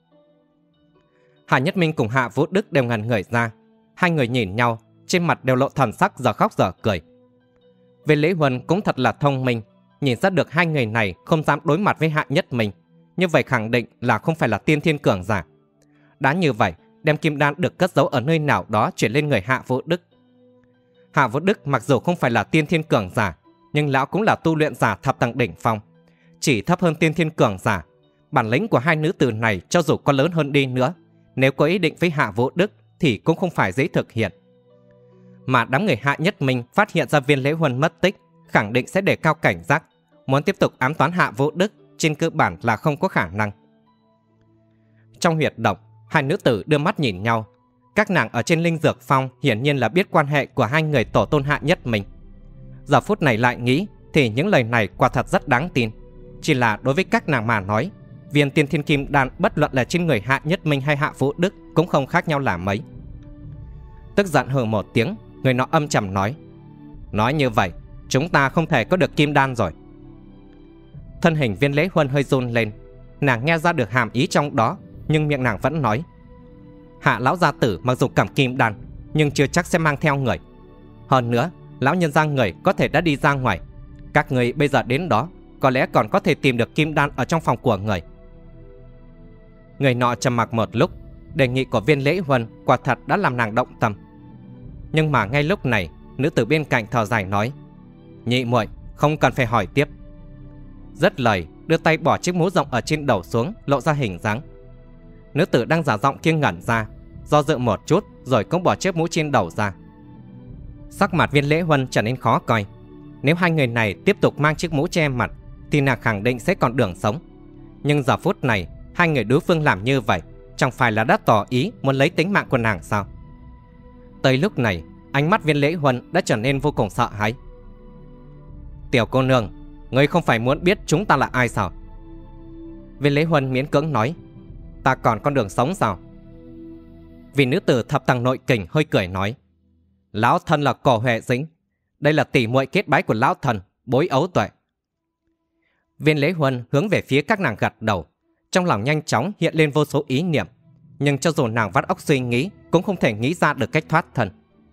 Hạ Nhất Minh cùng Hạ Vũ Đức đều ngẩn người ra, hai người nhìn nhau, trên mặt đều lộ thần sắc giờ khóc giờ cười. Viên Lễ Huân cũng thật là thông minh, nhìn ra được hai người này không dám đối mặt với Hạ Nhất Minh, như vậy khẳng định là không phải là tiên thiên cường giả. Đã như vậy, đem kim đan được cất giấu ở nơi nào đó chuyển lên người Hạ Vũ Đức. Hạ Vũ Đức mặc dù không phải là tiên thiên cường giả, nhưng lão cũng là tu luyện giả thập tầng đỉnh phong, chỉ thấp hơn tiên thiên cường giả. Bản lĩnh của hai nữ tử này cho dù có lớn hơn đi nữa, nếu có ý định với Hạ Vũ Đức thì cũng không phải dễ thực hiện. Mà đám người Hạ Nhất Minh phát hiện ra Viên Lễ Huân mất tích, khẳng định sẽ đề cao cảnh giác, muốn tiếp tục ám toán Hạ Vũ Đức trên cơ bản là không có khả năng. Trong huyệt động, hai nữ tử đưa mắt nhìn nhau. Các nàng ở trên linh dược phong hiển nhiên là biết quan hệ của hai người tổ tôn Hạ Nhất Minh. Giờ phút này lại nghĩ thì những lời này quả thật rất đáng tin. Chỉ là đối với các nàng mà nói, viên tiên thiên kim đan bất luận là trên người Hạ Nhất Minh hay Hạ Vũ Đức cũng không khác nhau là mấy. Tức giận hừ một tiếng, người nọ âm trầm nói: Nói như vậy, chúng ta không thể có được kim đan rồi. Thân hình Viên Lễ Huân hơi run lên, nàng nghe ra được hàm ý trong đó, nhưng miệng nàng vẫn nói: Hạ lão gia tử mặc dù cầm kim đan, nhưng chưa chắc sẽ mang theo người. Hơn nữa, lão nhân gia người có thể đã đi ra ngoài. Các người bây giờ đến đó, có lẽ còn có thể tìm được kim đan ở trong phòng của người. Người nọ trầm mặc một lúc, đề nghị của Viên Lễ Huân quả thật đã làm nàng động tâm. Nhưng mà ngay lúc này, nữ tử bên cạnh thở dài nói: Nhị muội, không cần phải hỏi tiếp. Dứt lời, đưa tay bỏ chiếc mũ rộng ở trên đầu xuống, lộ ra hình dáng. Nữ tử đang giả giọng kia ngẩn ra, do dự một chút rồi cũng bỏ chiếc mũ trên đầu ra. Sắc mặt Viên Lễ Huân trở nên khó coi. Nếu hai người này tiếp tục mang chiếc mũ che mặt thì nàng khẳng định sẽ còn đường sống. Nhưng giờ phút này, hai người đối phương làm như vậy, chẳng phải là đã tỏ ý muốn lấy tính mạng của nàng sao? Tới lúc này, ánh mắt Viên Lễ Huân đã trở nên vô cùng sợ hãi. Tiểu cô nương, ngươi không phải muốn biết chúng ta là ai sao? Viên Lễ Huân miễn cưỡng nói: Ta còn con đường sống sao? Vì nữ tử thập tầng nội kình hơi cười nói: Lão thân là Cổ Huệ Dĩnh, đây là tỷ muội kết bái của lão thần, Bối Ấu Tuệ. Viên Lễ Huân hướng về phía các nàng gật đầu, trong lòng nhanh chóng hiện lên vô số ý niệm, nhưng cho dù nàng vắt óc suy nghĩ cũng không thể nghĩ ra được cách thoát thân.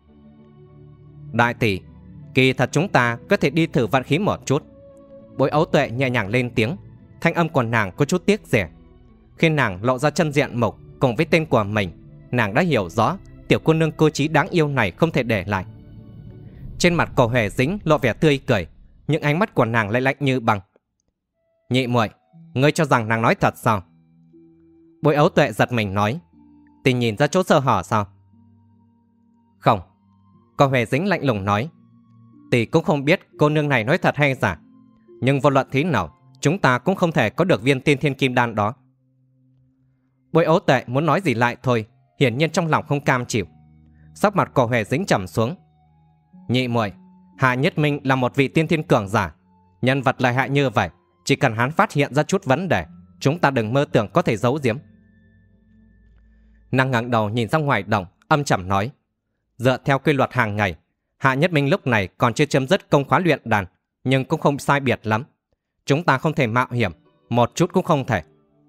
Đại tỷ, kỳ thật chúng ta có thể đi thử vận khí một chút. Bối Ấu Tuệ nhẹ nhàng lên tiếng, thanh âm của nàng có chút tiếc rẻ. Khi nàng lộ ra chân diện mục cùng với tên của mình, nàng đã hiểu rõ tiểu cô nương cơ trí đáng yêu này không thể để lại. Trên mặt Cổ Huệ Dĩnh lộ vẻ tươi cười, nhưng ánh mắt của nàng lại lạnh như băng. Nhị muội, ngươi cho rằng nàng nói thật sao? Bối Ấu Tuệ giật mình nói: Tỷ nhìn ra chỗ sơ hở sao? Không. Cổ Huệ Dĩnh lạnh lùng nói: Tỷ cũng không biết cô nương này nói thật hay giả, nhưng vô luận thế nào chúng ta cũng không thể có được viên tiên thiên kim đan đó. Bối Ấu Tuệ muốn nói gì lại thôi, hiển nhiên trong lòng không cam chịu. Sắc mặt Cổ Huệ Dĩnh trầm xuống: Nhị muội, Hạ Nhất Minh là một vị tiên thiên cường giả, nhân vật lợi hại như vậy, chỉ cần hắn phát hiện ra chút vấn đề, chúng ta đừng mơ tưởng có thể giấu giếm. Nàng ngẩng đầu nhìn ra ngoài động, âm trầm nói: dựa theo quy luật hàng ngày, Hạ Nhất Minh lúc này còn chưa chấm dứt công khóa luyện đàn, nhưng cũng không sai biệt lắm. Chúng ta không thể mạo hiểm, một chút cũng không thể.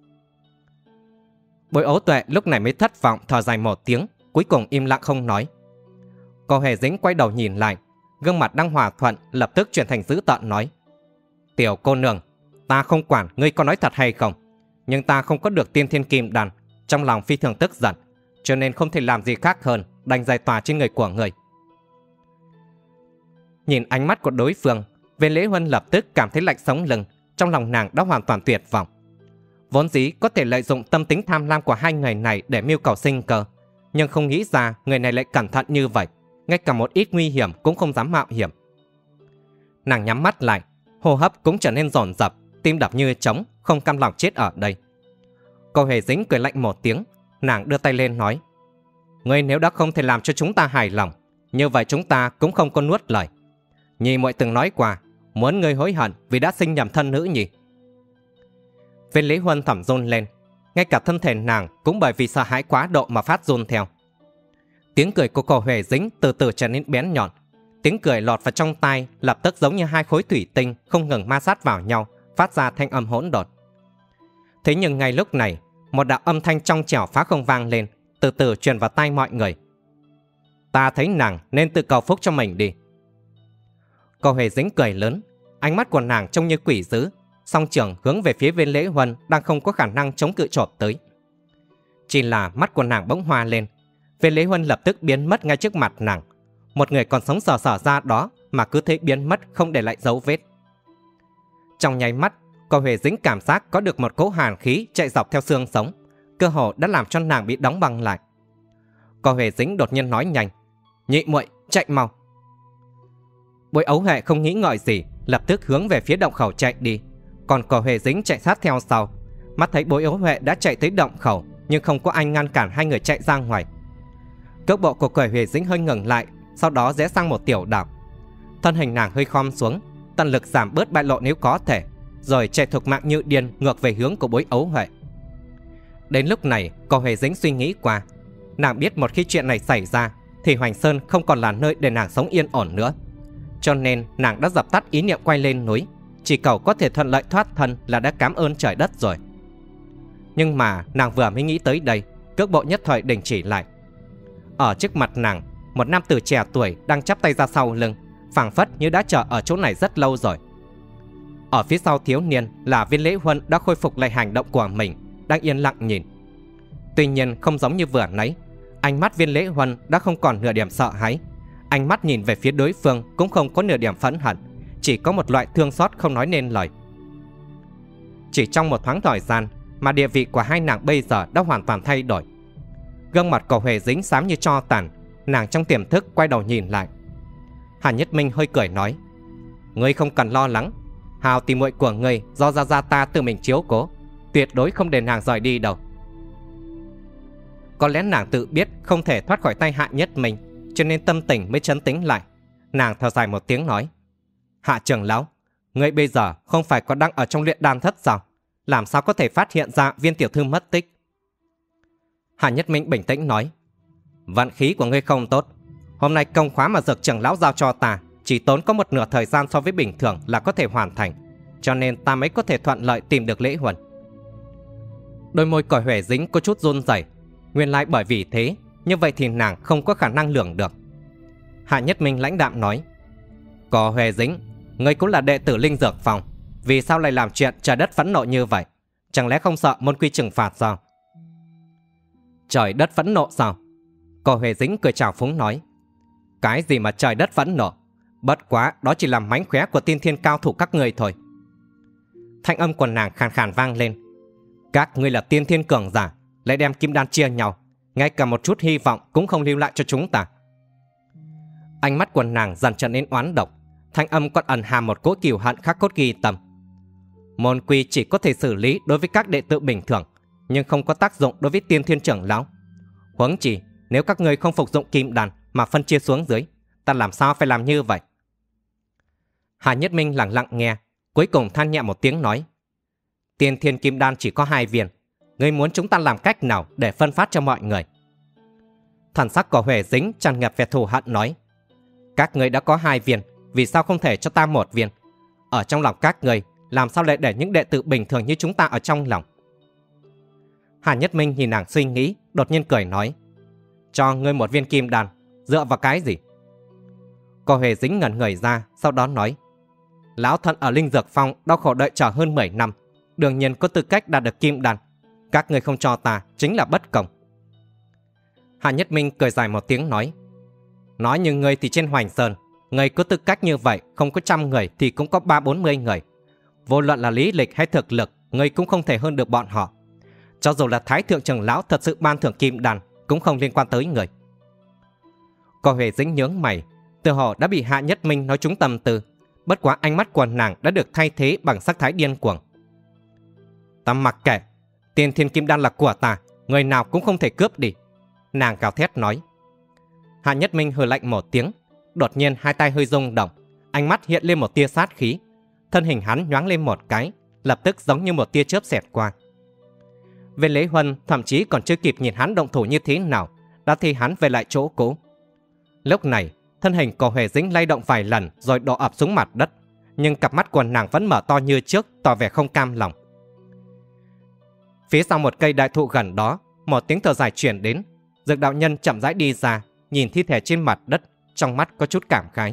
Bối Ấu Tuệ lúc này mới thất vọng thở dài một tiếng, cuối cùng im lặng không nói. Cô Hề Dính quay đầu nhìn lại, gương mặt đang hòa thuận lập tức chuyển thành dữ tợn nói: tiểu cô nương, ta không quản ngươi có nói thật hay không, nhưng ta không có được tiên thiên kim đan, trong lòng phi thường tức giận, cho nên không thể làm gì khác hơn đành giải tỏa trên người của người. Nhìn ánh mắt của đối phương, Viên Lễ Huân lập tức cảm thấy lạnh sống lưng, trong lòng nàng đã hoàn toàn tuyệt vọng. Vốn dĩ có thể lợi dụng tâm tính tham lam của hai người này để mưu cầu sinh cơ, nhưng không nghĩ ra người này lại cẩn thận như vậy, ngay cả một ít nguy hiểm cũng không dám mạo hiểm. Nàng nhắm mắt lại, hô hấp cũng trở nên dồn dập, tim đập như trống, không cam lòng chết ở đây. Cô Hề Dính cười lạnh một tiếng, nàng đưa tay lên nói: ngươi nếu đã không thể làm cho chúng ta hài lòng, như vậy chúng ta cũng không có nuốt lời. Nhị muội từng nói qua, muốn ngươi hối hận vì đã sinh nhầm thân nữ nhỉ. Viên Lý Huân thẩm run lên, ngay cả thân thể nàng cũng bởi vì sợ hãi quá độ mà phát run theo. Tiếng cười của cô Hề Dính từ từ trở nên bén nhọn, tiếng cười lọt vào trong tai lập tức giống như hai khối thủy tinh không ngừng ma sát vào nhau, phát ra thanh âm hỗn độn. Thế nhưng ngay lúc này, một đạo âm thanh trong trẻo phá không vang lên, từ từ truyền vào tai mọi người: ta thấy nàng nên tự cầu phúc cho mình đi. Cô Hề Dính cười lớn, ánh mắt của nàng trông như quỷ dữ, song trường hướng về phía Viên Lễ Huân đang không có khả năng chống cự chộp tới. Chỉ là mắt của nàng bỗng hoa lên, Viên Lễ Huân lập tức biến mất ngay trước mặt nàng. Một người còn sống sờ sờ ra đó mà cứ thế biến mất không để lại dấu vết. Trong nháy mắt, cô Hề Dính cảm giác có được một cỗ hàn khí chạy dọc theo xương sống, cơ hồ đã làm cho nàng bị đóng băng lại. Cô Hề Dính đột nhiên nói nhanh: nhị muội, chạy mau. Bối Ấu Huệ không nghĩ ngợi gì, lập tức hướng về phía động khẩu chạy đi. Còn cô Hề Dính chạy sát theo sau. Mắt thấy Bối Ấu Huệ đã chạy tới động khẩu, nhưng không có ai ngăn cản hai người chạy ra ngoài. Cước bộ của cô Hề Dính hơi ngừng lại, sau đó rẽ sang một tiểu đạo. Thân hình nàng hơi khom xuống, tận lực giảm bớt bại lộ nếu có thể, rồi chạy thục mạng như điên ngược về hướng của Bối Ấu Huệ. Đến lúc này, cô Hề Dính suy nghĩ qua, nàng biết một khi chuyện này xảy ra thì Hoành Sơn không còn là nơi để nàng sống yên ổn nữa. Cho nên nàng đã dập tắt ý niệm quay lên núi, chỉ cầu có thể thuận lợi thoát thân là đã cảm ơn trời đất rồi. Nhưng mà nàng vừa mới nghĩ tới đây, cước bộ nhất thời đình chỉ lại. Ở trước mặt nàng, một nam tử trẻ tuổi đang chắp tay ra sau lưng, phảng phất như đã chờ ở chỗ này rất lâu rồi. Ở phía sau thiếu niên là Viên Lễ Huân đã khôi phục lại hành động của mình, đang yên lặng nhìn. Tuy nhiên không giống như vừa nãy, ánh mắt Viên Lễ Huân đã không còn nửa điểm sợ hãi. Ánh mắt nhìn về phía đối phương cũng không có nửa điểm phẫn hận, chỉ có một loại thương xót không nói nên lời. Chỉ trong một thoáng thời gian mà địa vị của hai nàng bây giờ đã hoàn toàn thay đổi. Gương mặt cô Hề Dính xám như tro tàn, nàng trong tiềm thức quay đầu nhìn lại. Hà Nhất Minh hơi cười nói: ngươi không cần lo lắng, Hào tỷ muội của ngươi do gia gia ta tự mình chiếu cố, tuyệt đối không để nàng rời đi đâu. Có lẽ nàng tự biết không thể thoát khỏi tay Hạ Nhất Minh, cho nên tâm tình mới trấn tĩnh lại. Nàng thở dài một tiếng nói: Hạ trưởng lão, ngươi bây giờ không phải còn đang ở trong luyện đan thất sao? Làm sao có thể phát hiện ra Viên tiểu thư mất tích? Hạ Nhất Minh bình tĩnh nói: vận khí của ngươi không tốt. Hôm nay công khóa mà Dược trưởng lão giao cho ta chỉ tốn có một nửa thời gian so với bình thường là có thể hoàn thành, cho nên ta mới có thể thuận lợi tìm được Lễ Huân. Đôi môi còi Huệ Dính có chút run rẩy. Nguyên lai bởi vì thế, như vậy thì nàng không có khả năng lường được. Hạ Nhất Minh lãnh đạm nói: Cò Huệ Dính, ngươi cũng là đệ tử Linh Dược Phòng, vì sao lại làm chuyện trời đất phẫn nộ như vậy? Chẳng lẽ không sợ môn quy trừng phạt sao? Trời đất phẫn nộ sao? Cò Huệ Dính cười trào phúng nói: cái gì mà trời đất phẫn nộ? Bất quá đó chỉ là mánh khóe của tiên thiên cao thủ các ngươi thôi. Thanh âm của nàng khàn khàn vang lên: các ngươi là tiên thiên cường giả, lại đem kim đan chia nhau, ngay cả một chút hy vọng cũng không lưu lại cho chúng ta. Ánh mắt của nàng dần trở nên oán độc, thanh âm còn ẩn hàm một cỗ kiều hận khắc cốt ghi tâm. Môn quy chỉ có thể xử lý đối với các đệ tử bình thường, nhưng không có tác dụng đối với tiên thiên trưởng lão. Huống chỉ nếu các ngươi không phục dụng kim đan mà phân chia xuống dưới, ta làm sao phải làm như vậy? Hà Nhất Minh lặng lặng nghe, cuối cùng than nhẹ một tiếng nói: tiên thiên kim đan chỉ có hai viên, ngươi muốn chúng ta làm cách nào để phân phát cho mọi người? Thần sắc của Huệ Dính tràn ngập vẻ thù hận nói: Các ngươi đã có hai viên, vì sao không thể cho ta một viên? Ở trong lòng các ngươi, làm sao lại để những đệ tử bình thường như chúng ta ở trong lòng? Hà Nhất Minh nhìn nàng suy nghĩ, đột nhiên cười nói: Cho ngươi một viên kim đan, dựa vào cái gì? Cô Huệ Dính ngẩn người ra, sau đó nói: Lão thân ở Linh Dược Phong đau khổ đợi chờ hơn mười năm, đương nhiên có tư cách đạt được kim đan. Các ngươi không cho ta chính là bất công. Hạ Nhất Minh cười dài một tiếng nói: Nói như ngươi thì trên Hoành Sơn, ngươi có tư cách như vậy, không có trăm người thì cũng có ba bốn mươi người. Vô luận là lý lịch hay thực lực, ngươi cũng không thể hơn được bọn họ. Cho dù là Thái Thượng trưởng lão thật sự ban thưởng kim đan, cũng không liên quan tới người. Cô Huệ Dính nhướng mày, tự hồ đã bị Hạ Nhất Minh nói trúng tâm tư, bất quá ánh mắt của nàng đã được thay thế bằng sắc thái điên cuồng. Ta mặc kệ, tiên thiên kim đan là của ta, người nào cũng không thể cướp đi. Nàng gào thét nói. Hạ Nhất Minh hừ lạnh một tiếng, đột nhiên hai tay hơi rung động, ánh mắt hiện lên một tia sát khí, thân hình hắn nhoáng lên một cái, lập tức giống như một tia chớp xẹt qua. Viên Lễ Huân thậm chí còn chưa kịp nhìn hắn động thủ như thế nào, đã thi hắn về lại chỗ cũ. Lúc này, thân hình của Huệ Dính lay động vài lần rồi đổ ập xuống mặt đất, nhưng cặp mắt của nàng vẫn mở to như trước, tỏ vẻ không cam lòng. Phía sau một cây đại thụ gần đó, một tiếng thở dài truyền đến. Dược đạo nhân chậm rãi đi ra, nhìn thi thể trên mặt đất, trong mắt có chút cảm khái.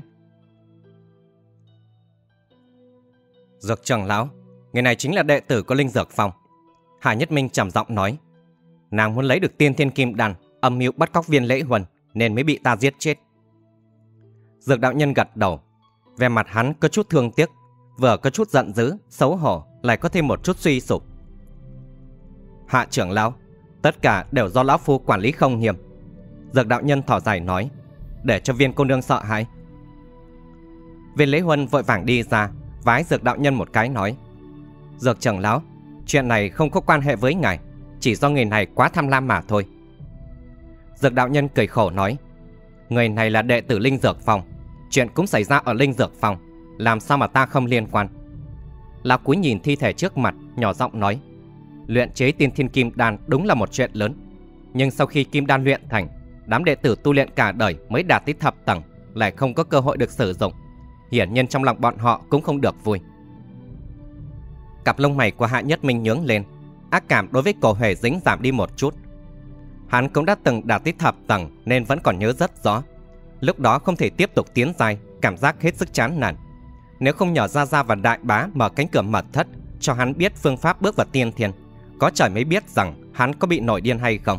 Dược trưởng lão, người này chính là đệ tử của Linh Dược Phong. Hà Nhất Minh trầm giọng nói. Nàng muốn lấy được tiên thiên kim đan, âm mưu bắt cóc Viên Lễ Huân, nên mới bị ta giết chết. Dược đạo nhân gật đầu, vẻ mặt hắn có chút thương tiếc, vừa có chút giận dữ, xấu hổ, lại có thêm một chút suy sụp. Hạ trưởng lão, tất cả đều do lão phu quản lý không nghiêm. Dược đạo nhân thở dài nói, để cho Viên cô nương sợ hãi. Viên Lễ Huân vội vàng đi ra, vái Dược đạo nhân một cái nói, Dược trưởng lão, chuyện này không có quan hệ với ngài, chỉ do người này quá tham lam mà thôi. Dược đạo nhân cười khổ nói, người này là đệ tử Linh Dược Phong, chuyện cũng xảy ra ở Linh Dược Phong, làm sao mà ta không liên quan. Lão cúi nhìn thi thể trước mặt, nhỏ giọng nói, luyện chế tiên thiên kim đan đúng là một chuyện lớn, nhưng sau khi kim đan luyện thành, đám đệ tử tu luyện cả đời mới đạt tới thập tầng lại không có cơ hội được sử dụng, hiển nhiên trong lòng bọn họ cũng không được vui. Cặp lông mày của Hạ Nhất Minh nhướng lên, ác cảm đối với Cổ Huệ Dính giảm đi một chút. Hắn cũng đã từng đạt tới thập tầng nên vẫn còn nhớ rất rõ, lúc đó không thể tiếp tục tiến dài, cảm giác hết sức chán nản. Nếu không nhờ Gia Gia và Đại Bá mở cánh cửa mật thất cho hắn biết phương pháp bước vào tiên thiên, có trời mới biết rằng hắn có bị nổi điên hay không.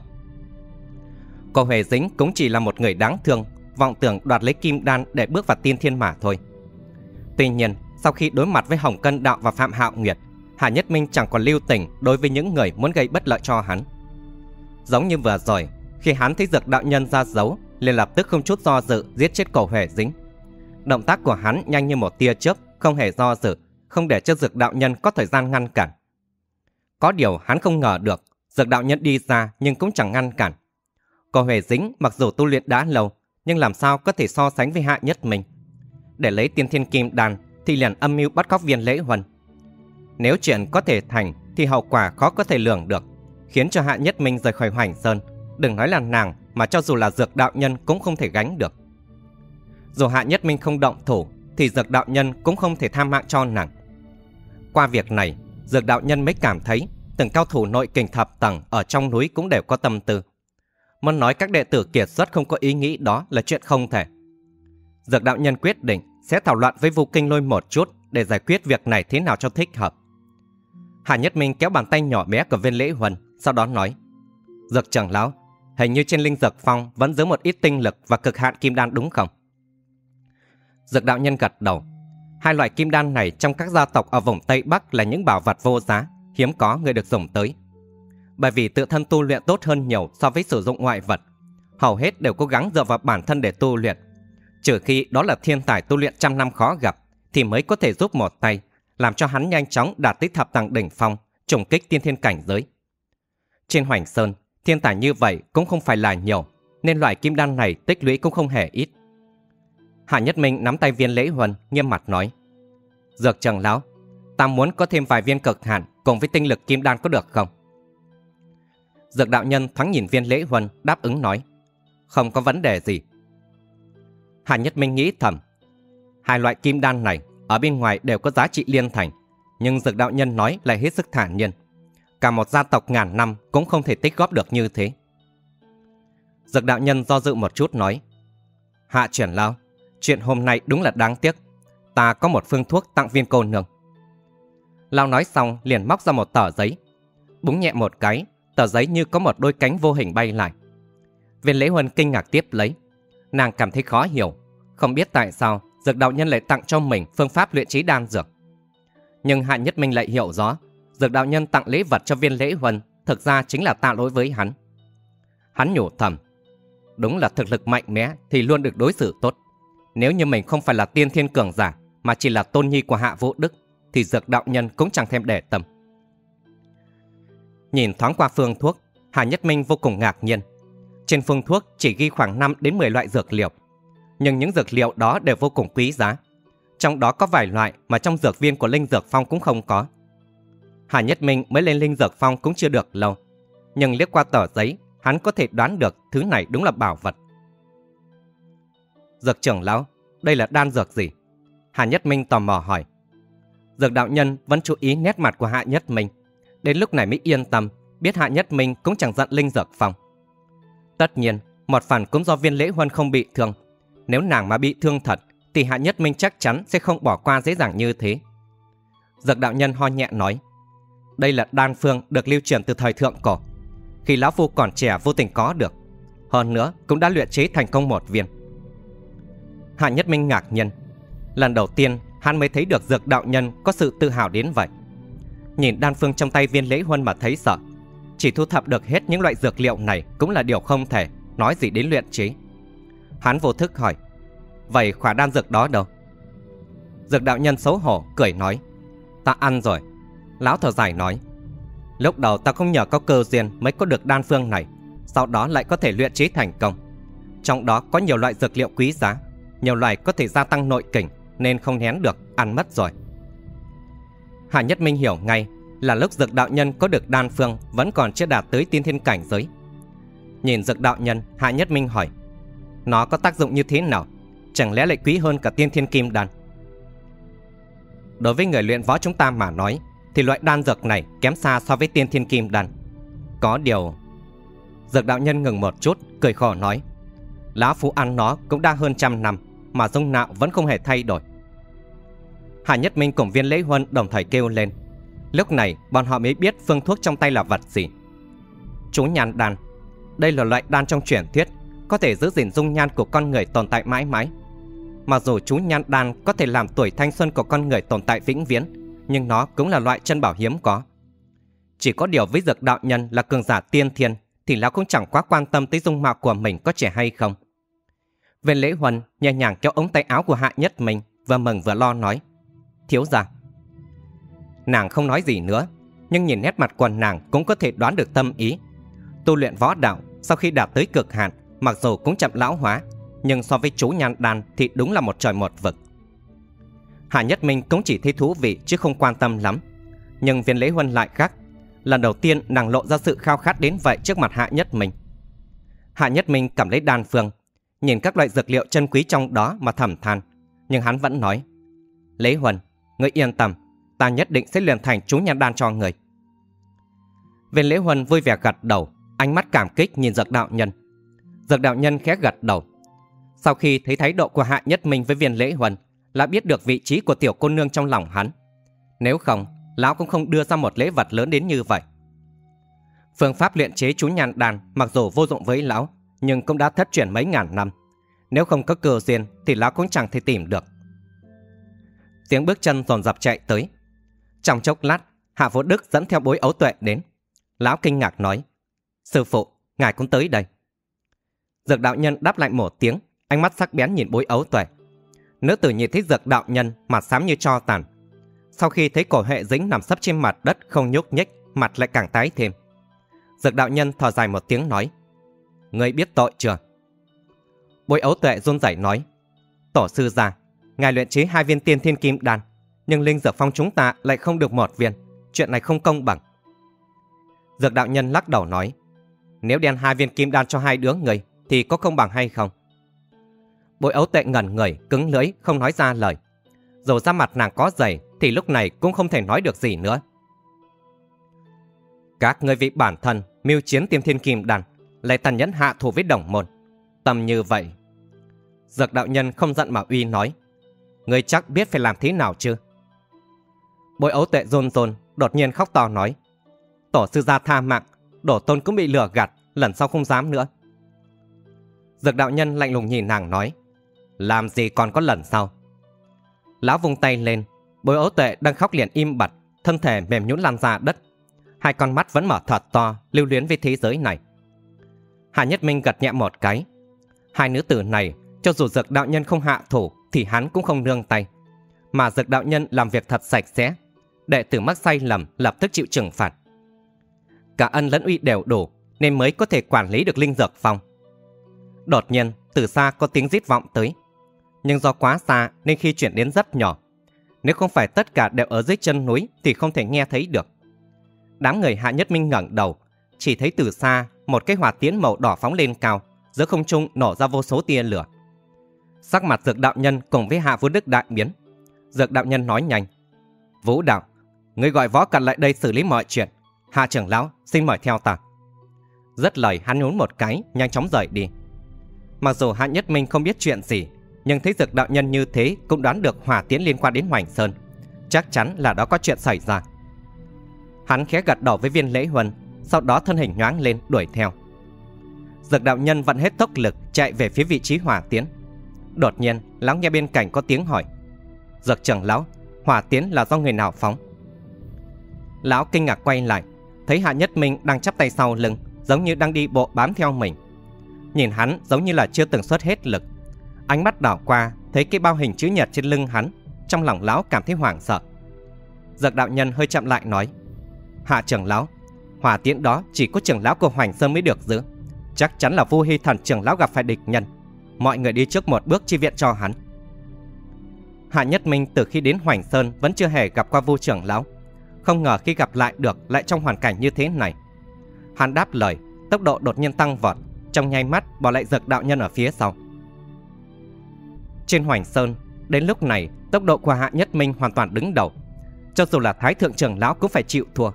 Cổ Huệ Dính cũng chỉ là một người đáng thương, vọng tưởng đoạt lấy kim đan để bước vào tiên thiên mà thôi. Tuy nhiên, sau khi đối mặt với Hồng Cân Đạo và Phạm Hạo Nguyệt, Hà Nhất Minh chẳng còn lưu tình đối với những người muốn gây bất lợi cho hắn. Giống như vừa rồi, khi hắn thấy Dược đạo nhân ra dấu, liền lập tức không chút do dự giết chết Cổ Huệ Dính. Động tác của hắn nhanh như một tia chớp, không hề do dự, không để cho Dược đạo nhân có thời gian ngăn cản. Có điều hắn không ngờ được, Dược đạo nhân đi ra nhưng cũng chẳng ngăn cản. Cổ Huệ Dính mặc dù tu luyện đã lâu, nhưng làm sao có thể so sánh với Hạ Nhất Minh. Để lấy tiên thiên kim đan thì liền âm mưu bắt cóc Viên Lễ Huân. Nếu chuyện có thể thành thì hậu quả khó có thể lường được, khiến cho Hạ Nhất Minh rời khỏi Hoành Sơn. Đừng nói là nàng, mà cho dù là Dược đạo nhân cũng không thể gánh được. Dù Hạ Nhất Minh không động thủ thì Dược đạo nhân cũng không thể tha mạng cho nàng. Qua việc này, Dược đạo nhân mới cảm thấy từng cao thủ nội kình thập tầng ở trong núi cũng đều có tâm tư. Muốn nói các đệ tử kiệt xuất không có ý nghĩ đó là chuyện không thể. Dược đạo nhân quyết định sẽ thảo luận với Vu Kinh Lôi một chút để giải quyết việc này thế nào cho thích hợp. Hạ Nhất Minh kéo bàn tay nhỏ bé của Viên Lễ Huân, sau đó nói, Dược trưởng lão, hình như trên Linh Dược Phong vẫn giữ một ít tinh lực và cực hạn kim đan đúng không? Dược đạo nhân gật đầu. Hai loại kim đan này trong các gia tộc ở vùng Tây Bắc là những bảo vật vô giá, hiếm có người được dùng tới. Bởi vì tự thân tu luyện tốt hơn nhiều so với sử dụng ngoại vật, hầu hết đều cố gắng dựa vào bản thân để tu luyện. Trừ khi đó là thiên tài tu luyện trăm năm khó gặp, thì mới có thể giúp một tay, làm cho hắn nhanh chóng đạt tới thập tầng đỉnh phong, trùng kích tiên thiên cảnh giới. Trên Hoành Sơn, thiên tài như vậy cũng không phải là nhiều, nên loại kim đan này tích lũy cũng không hề ít. Hạ Nhất Minh nắm tay Viên Lễ Huân, nghiêm mặt nói, Dược trưởng lão, ta muốn có thêm vài viên cực hạn cùng với tinh lực kim đan có được không? Dược đạo nhân thoáng nhìn Viên Lễ Huân, đáp ứng nói, không có vấn đề gì. Hạ Nhất Minh nghĩ thầm, hai loại kim đan này ở bên ngoài đều có giá trị liên thành, nhưng Dược đạo nhân nói lại hết sức thản nhiên. Cả một gia tộc ngàn năm cũng không thể tích góp được như thế. Dược đạo nhân do dự một chút nói, Hạ trưởng lão, chuyện hôm nay đúng là đáng tiếc. Ta có một phương thuốc tặng viên cô nương. Lão nói xong liền móc ra một tờ giấy. Búng nhẹ một cái, tờ giấy như có một đôi cánh vô hình bay lại. Viên Lễ Huân kinh ngạc tiếp lấy. Nàng cảm thấy khó hiểu, không biết tại sao Dược đạo nhân lại tặng cho mình phương pháp luyện chế đan dược. Nhưng Hạ Nhất Minh lại hiểu rõ, Dược đạo nhân tặng lễ vật cho Viên Lễ Huân thực ra chính là tạ lỗi với hắn. Hắn nhủ thầm, đúng là thực lực mạnh mẽ thì luôn được đối xử tốt. Nếu như mình không phải là tiên thiên cường giả mà chỉ là tôn nhi của Hạ Vũ Đức thì Dược đạo nhân cũng chẳng thèm để tâm. Nhìn thoáng qua phương thuốc, Hạ Nhất Minh vô cùng ngạc nhiên. Trên phương thuốc chỉ ghi khoảng năm đến mười loại dược liệu, nhưng những dược liệu đó đều vô cùng quý giá. Trong đó có vài loại mà trong dược viên của Linh Dược Phong cũng không có. Hạ Nhất Minh mới lên Linh Dược Phong cũng chưa được lâu, nhưng liếc qua tờ giấy, hắn có thể đoán được thứ này đúng là bảo vật. Dược trưởng lão, đây là đan dược gì? Hạ Nhất Minh tò mò hỏi. Dược đạo nhân vẫn chú ý nét mặt của Hạ Nhất Minh, đến lúc này mới yên tâm, biết Hạ Nhất Minh cũng chẳng giận Linh Dược Phong. Tất nhiên, một phần cũng do Viên Lễ Huân không bị thương. Nếu nàng mà bị thương thật, thì Hạ Nhất Minh chắc chắn sẽ không bỏ qua dễ dàng như thế. Dược đạo nhân ho nhẹ nói, đây là đan phương được lưu truyền từ thời thượng cổ, khi lão phu còn trẻ vô tình có được. Hơn nữa cũng đã luyện chế thành công một viên. Hạ Nhất Minh ngạc nhiên. Lần đầu tiên hắn mới thấy được Dược đạo nhân có sự tự hào đến vậy. Nhìn đan phương trong tay Viên Lễ Huân mà thấy sợ. Chỉ thu thập được hết những loại dược liệu này cũng là điều không thể, nói gì đến luyện chế. Hắn vô thức hỏi, vậy khỏa đan dược đó đâu? Dược đạo nhân xấu hổ cười nói, ta ăn rồi. Lão thở dài nói, lúc đầu ta không nhờ có cơ duyên mới có được đan phương này, sau đó lại có thể luyện chế thành công. Trong đó có nhiều loại dược liệu quý giá, nhiều loại có thể gia tăng nội kình, nên không nén được, ăn mất rồi. Hạ Nhất Minh hiểu ngay là lúc Dược đạo nhân có được đan phương vẫn còn chưa đạt tới tiên thiên cảnh giới. Nhìn Dược đạo nhân, Hạ Nhất Minh hỏi, nó có tác dụng như thế nào? Chẳng lẽ lại quý hơn cả tiên thiên kim đan? Đối với người luyện võ chúng ta mà nói, thì loại đan dược này kém xa so với tiên thiên kim đan. Có điều... Dược đạo nhân ngừng một chút, cười khổ nói, lão phu ăn nó cũng đã hơn trăm năm, mà dung nạo vẫn không hề thay đổi. Hạ Nhất Minh cùng Viên Lễ Huân đồng thời kêu lên. Lúc này bọn họ mới biết phương thuốc trong tay là vật gì. Chú nhan đan. Đây là loại đan trong truyền thuyết, có thể giữ gìn dung nhan của con người tồn tại mãi mãi. Mặc dù chú nhan đan có thể làm tuổi thanh xuân của con người tồn tại vĩnh viễn, nhưng nó cũng là loại chân bảo hiếm có. Chỉ có điều với Dược đạo nhân là cường giả tiên thiên, thì lão cũng chẳng quá quan tâm tới dung mạo của mình có trẻ hay không. Viên Lễ Huân nhẹ nhàng kéo ống tay áo của Hạ Nhất Minh, vừa mừng vừa lo nói, thiếu gia. Nàng không nói gì nữa, nhưng nhìn nét mặt của nàng cũng có thể đoán được tâm ý. Tu luyện võ đạo sau khi đạt tới cực hạn, mặc dù cũng chậm lão hóa, nhưng so với chú nhan đan thì đúng là một trời một vực. Hạ Nhất Minh cũng chỉ thấy thú vị chứ không quan tâm lắm. Nhưng Viên Lễ Huân lại khác. Lần đầu tiên nàng lộ ra sự khao khát đến vậy trước mặt Hạ Nhất Minh. Hạ Nhất Minh cầm lấy đan phương, nhìn các loại dược liệu chân quý trong đó mà thầm than. Nhưng hắn vẫn nói, Lễ Huân, ngươi yên tâm, ta nhất định sẽ luyện thành chú nhan đan cho người. Viên Lễ Huân vui vẻ gật đầu, ánh mắt cảm kích nhìn Dược đạo nhân. Dược đạo nhân khẽ gật đầu. Sau khi thấy thái độ của Hạ Nhất Minh với Viên Lễ Huân, là biết được vị trí của tiểu cô nương trong lòng hắn. Nếu không, lão cũng không đưa ra một lễ vật lớn đến như vậy. Phương pháp luyện chế chú nhan đan mặc dù vô dụng với lão, nhưng cũng đã thất truyền mấy ngàn năm. Nếu không có cơ duyên thì lão cũng chẳng thể tìm được. Tiếng bước chân dồn dập chạy tới. Trong chốc lát, Hạ Vũ Đức dẫn theo Bối Ấu Tuệ đến. Lão kinh ngạc nói, sư phụ, ngài cũng tới đây. Dược đạo nhân đáp lại một tiếng, ánh mắt sắc bén nhìn Bối Ấu Tuệ. Nữ tử nhìn thấy Dược đạo nhân, mặt xám như tro tàn. Sau khi thấy cổ Huệ Dĩnh nằm sấp trên mặt đất không nhúc nhích, mặt lại càng tái thêm. Dược đạo nhân thở dài một tiếng nói, ngươi biết tội chưa? Bối Ấu Tuệ run rẩy nói, tổ sư gia, ngài luyện chế hai viên tiên thiên kim đan, nhưng Linh Dược Phong chúng ta lại không được một viên, chuyện này không công bằng. Dược đạo nhân lắc đầu nói, nếu đem hai viên kim đan cho hai đứa người thì có công bằng hay không? Bội Ấu Tuệ ngẩn người, cứng lưỡi, không nói ra lời. Dù da mặt nàng có dày thì lúc này cũng không thể nói được gì nữa. Các ngươi vị bản thân mưu chiến Tiên Thiên Kim Đan, lại tàn nhẫn hạ thủ với đồng môn, tầm như vậy. Dược đạo nhân không giận mà uy nói, ngươi chắc biết phải làm thế nào chứ? Bội Ấu Tuệ run run, đột nhiên khóc to nói, tổ sư gia tha mạng, Đổ Tôn cũng bị lừa gạt, lần sau không dám nữa. Dược đạo nhân lạnh lùng nhìn nàng nói, làm gì còn có lần sau? Lão vung tay lên, Bội Ấu Tuệ đang khóc liền im bặt, thân thể mềm nhũn lăn ra đất. Hai con mắt vẫn mở thật to, lưu luyến với thế giới này. Hạ Nhất Minh gật nhẹ một cái. Hai nữ tử này, cho dù Dược đạo nhân không hạ thủ thì hắn cũng không nương tay. Mà Dược đạo nhân làm việc thật sạch sẽ, đệ tử mắc sai lầm lập tức chịu trừng phạt. Cả ân lẫn uy đều đủ nên mới có thể quản lý được linh dược phong. Đột nhiên từ xa có tiếng rít vọng tới, nhưng do quá xa nên khi chuyển đến rất nhỏ. Nếu không phải tất cả đều ở dưới chân núi thì không thể nghe thấy được. Đám người Hạ Nhất Minh ngẩng đầu, chỉ thấy từ xa một cái hỏa tiễn màu đỏ phóng lên cao, giữa không trung nổ ra vô số tia lửa. Sắc mặt Dược đạo nhân cùng với Hạ Vũ Đức đại biến. Dược đạo nhân nói nhanh, Vũ đạo, ngươi gọi Võ Cận lại đây xử lý mọi chuyện. Hạ trưởng lão xin mời theo ta. Dứt lời hắn nhún một cái, nhanh chóng rời đi. Mặc dù Hạ Nhất Minh không biết chuyện gì, nhưng thấy Dược đạo nhân như thế cũng đoán được hỏa tiễn liên quan đến Hoành Sơn, chắc chắn là đó có chuyện xảy ra. Hắn khẽ gật đầu với Viên Lễ Huân, sau đó thân hình nhoáng lên đuổi theo. Dược đạo nhân vận hết tốc lực chạy về phía vị trí hỏa tiễn. Đột nhiên lão nghe bên cạnh có tiếng hỏi, Dược trưởng lão, hỏa tiễn là do người nào phóng? Lão kinh ngạc quay lại, thấy Hạ Nhất Minh đang chắp tay sau lưng, giống như đang đi bộ bám theo mình. Nhìn hắn giống như là chưa từng xuất hết lực. Ánh mắt đảo qua, thấy cái bao hình chữ nhật trên lưng hắn, trong lòng lão cảm thấy hoảng sợ. Dược đạo nhân hơi chậm lại nói, Hạ trưởng lão, hỏa tiễn đó chỉ có trưởng lão của Hoành Sơn mới được giữ. Chắc chắn là Vu Hy Thần trưởng lão gặp phải địch nhân. Mọi người đi trước một bước chi viện cho hắn. Hạ Nhất Minh từ khi đến Hoành Sơn vẫn chưa hề gặp qua Vu trưởng lão, không ngờ khi gặp lại được lại trong hoàn cảnh như thế này. Hắn đáp lời, tốc độ đột nhiên tăng vọt, trong nháy mắt bỏ lại Dược đạo nhân ở phía sau. Trên Hoành Sơn, đến lúc này tốc độ của Hạ Nhất Minh hoàn toàn đứng đầu, cho dù là Thái thượng trưởng lão cũng phải chịu thua.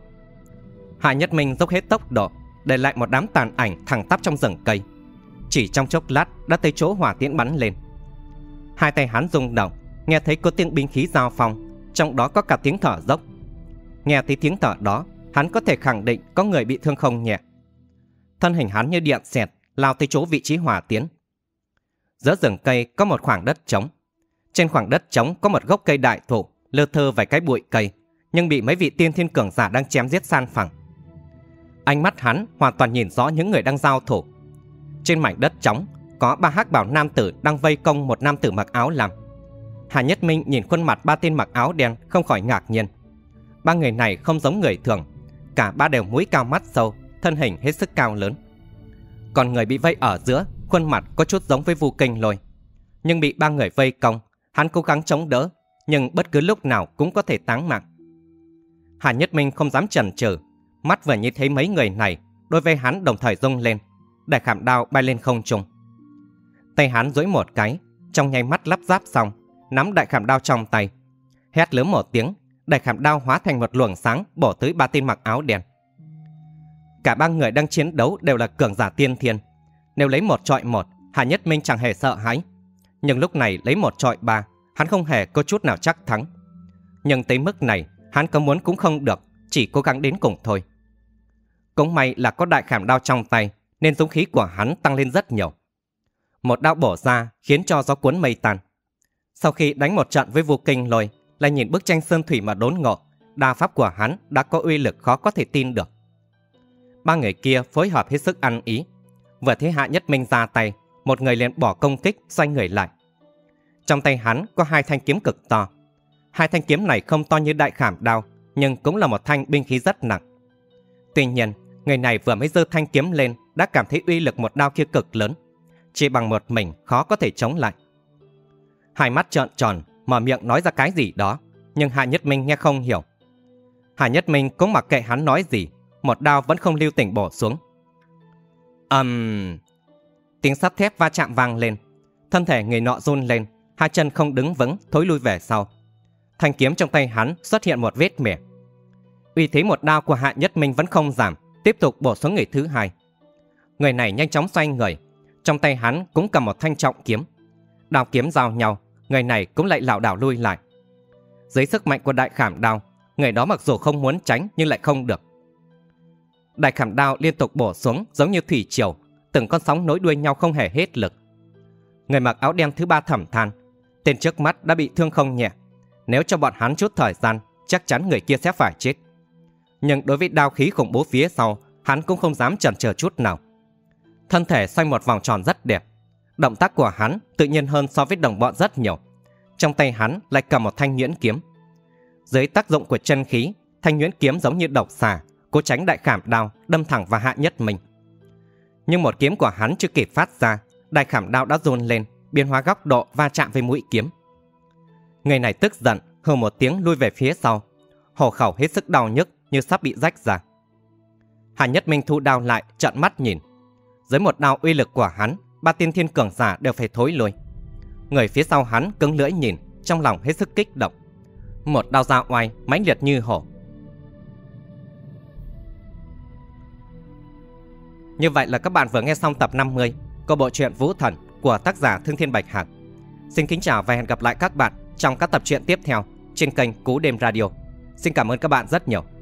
Hạ Nhất Minh dốc hết tốc độ, để lại một đám tàn ảnh thẳng tắp trong rừng cây. Chỉ trong chốc lát đã tới chỗ hỏa tiễn bắn lên. Hai tay hắn rung động, nghe thấy có tiếng binh khí giao phong, trong đó có cả tiếng thở dốc. Nghe thấy tiếng thở đó, hắn có thể khẳng định có người bị thương không nhẹ. Thân hình hắn như điện xẹt lao tới chỗ vị trí hỏa tiễn. Giữa rừng cây có một khoảng đất trống. Trên khoảng đất trống có một gốc cây đại thụ, lơ thơ vài cái bụi cây, nhưng bị mấy vị tiên thiên cường giả đang chém giết san phẳng. Ánh mắt hắn hoàn toàn nhìn rõ những người đang giao thủ. Trên mảnh đất trống có ba hắc bào nam tử đang vây công một nam tử mặc áo lam. Hạ Nhất Minh nhìn khuôn mặt ba tên mặc áo đen không khỏi ngạc nhiên. Ba người này không giống người thường, cả ba đều mũi cao mắt sâu, thân hình hết sức cao lớn. Còn người bị vây ở giữa, khuôn mặt có chút giống với Vu Kinh Lôi, nhưng bị ba người vây công, hắn cố gắng chống đỡ, nhưng bất cứ lúc nào cũng có thể táng mạng. Hạ Nhất Minh không dám chần chừ, mắt vừa nhìn thấy mấy người này, đôi vai hắn đồng thời rung lên, đại khảm đao bay lên không trung. Tay hắn duỗi một cái, trong nháy mắt lắp ráp xong, nắm đại khảm đao trong tay, hét lớn một tiếng, đại khảm đao hóa thành một luồng sáng bổ tới ba tên mặc áo đen. Cả ba người đang chiến đấu đều là cường giả tiên thiên, nếu lấy một chọi một, Hạ Nhất Minh chẳng hề sợ hãi. Nhưng lúc này lấy một chọi ba, hắn không hề có chút nào chắc thắng. Nhưng tới mức này, hắn có muốn cũng không được, chỉ cố gắng đến cùng thôi. Cũng may là có đại khảm đao trong tay, nên dũng khí của hắn tăng lên rất nhiều. Một đao bổ ra khiến cho gió cuốn mây tan. Sau khi đánh một trận với Vu Kinh Lôi, lại nhìn bức tranh sơn thủy mà đốn ngộ, đao pháp của hắn đã có uy lực khó có thể tin được. Ba người kia phối hợp hết sức ăn ý. Vừa thấy Hạ Nhất Minh ra tay, một người liền bỏ công kích xoay người lại. Trong tay hắn có hai thanh kiếm cực to. Hai thanh kiếm này không to như đại khảm đao, nhưng cũng là một thanh binh khí rất nặng. Tuy nhiên, người này vừa mới giơ thanh kiếm lên đã cảm thấy uy lực một đao kia cực lớn, chỉ bằng một mình khó có thể chống lại. Hai mắt trợn tròn, mở miệng nói ra cái gì đó, nhưng Hạ Nhất Minh nghe không hiểu. Hạ Nhất Minh cũng mặc kệ hắn nói gì, một đao vẫn không lưu tình bổ xuống. Ầm! Um... Tiếng sắt thép va chạm vang lên. Thân thể người nọ run lên, hai chân không đứng vững, thối lui về sau. Thanh kiếm trong tay hắn xuất hiện một vết mẻ. Uy thế một đao của Hạ Nhất Minh vẫn không giảm, tiếp tục bổ xuống người thứ hai. Người này nhanh chóng xoay người, trong tay hắn cũng cầm một thanh trọng kiếm. Đao kiếm giao nhau, người này cũng lại lảo đảo lui lại. Dưới sức mạnh của đại khảm đao, người đó mặc dù không muốn tránh nhưng lại không được. Đại khảm đao liên tục bổ xuống giống như thủy triều, từng con sóng nối đuôi nhau không hề hết lực. Người mặc áo đen thứ ba thầm than, tên trước mắt đã bị thương không nhẹ, nếu cho bọn hắn chút thời gian, chắc chắn người kia sẽ phải chết. Nhưng đối với đao khí khủng bố phía sau, hắn cũng không dám chần chờ chút nào. Thân thể xoay một vòng tròn rất đẹp, động tác của hắn tự nhiên hơn so với đồng bọn rất nhiều. Trong tay hắn lại cầm một thanh nhuyễn kiếm. Dưới tác dụng của chân khí, thanh nhuyễn kiếm giống như độc xà, cố tránh đại khảm đao đâm thẳng vào Hạ Nhất Minh. Nhưng một kiếm của hắn chưa kịp phát ra, đại khảm đao đã run lên, biến hóa góc độ va chạm với mũi kiếm. Người này tức giận, hừ một tiếng lui về phía sau, hổ khẩu hết sức đau nhức như sắp bị rách ra. Hạ Nhất Minh thu đao lại, trợn mắt nhìn. Dưới một đao uy lực của hắn, ba tiên thiên cường giả đều phải thối lui. Người phía sau hắn cứng lưỡi nhìn, trong lòng hết sức kích động. Một đao ra oai mãnh liệt như hổ. Như vậy là các bạn vừa nghe xong tập năm mươi của bộ truyện Vũ Thần của tác giả Thương Thiên Bạch Hạc. Xin kính chào và hẹn gặp lại các bạn trong các tập truyện tiếp theo trên kênh Cú Đêm Radio. Xin cảm ơn các bạn rất nhiều.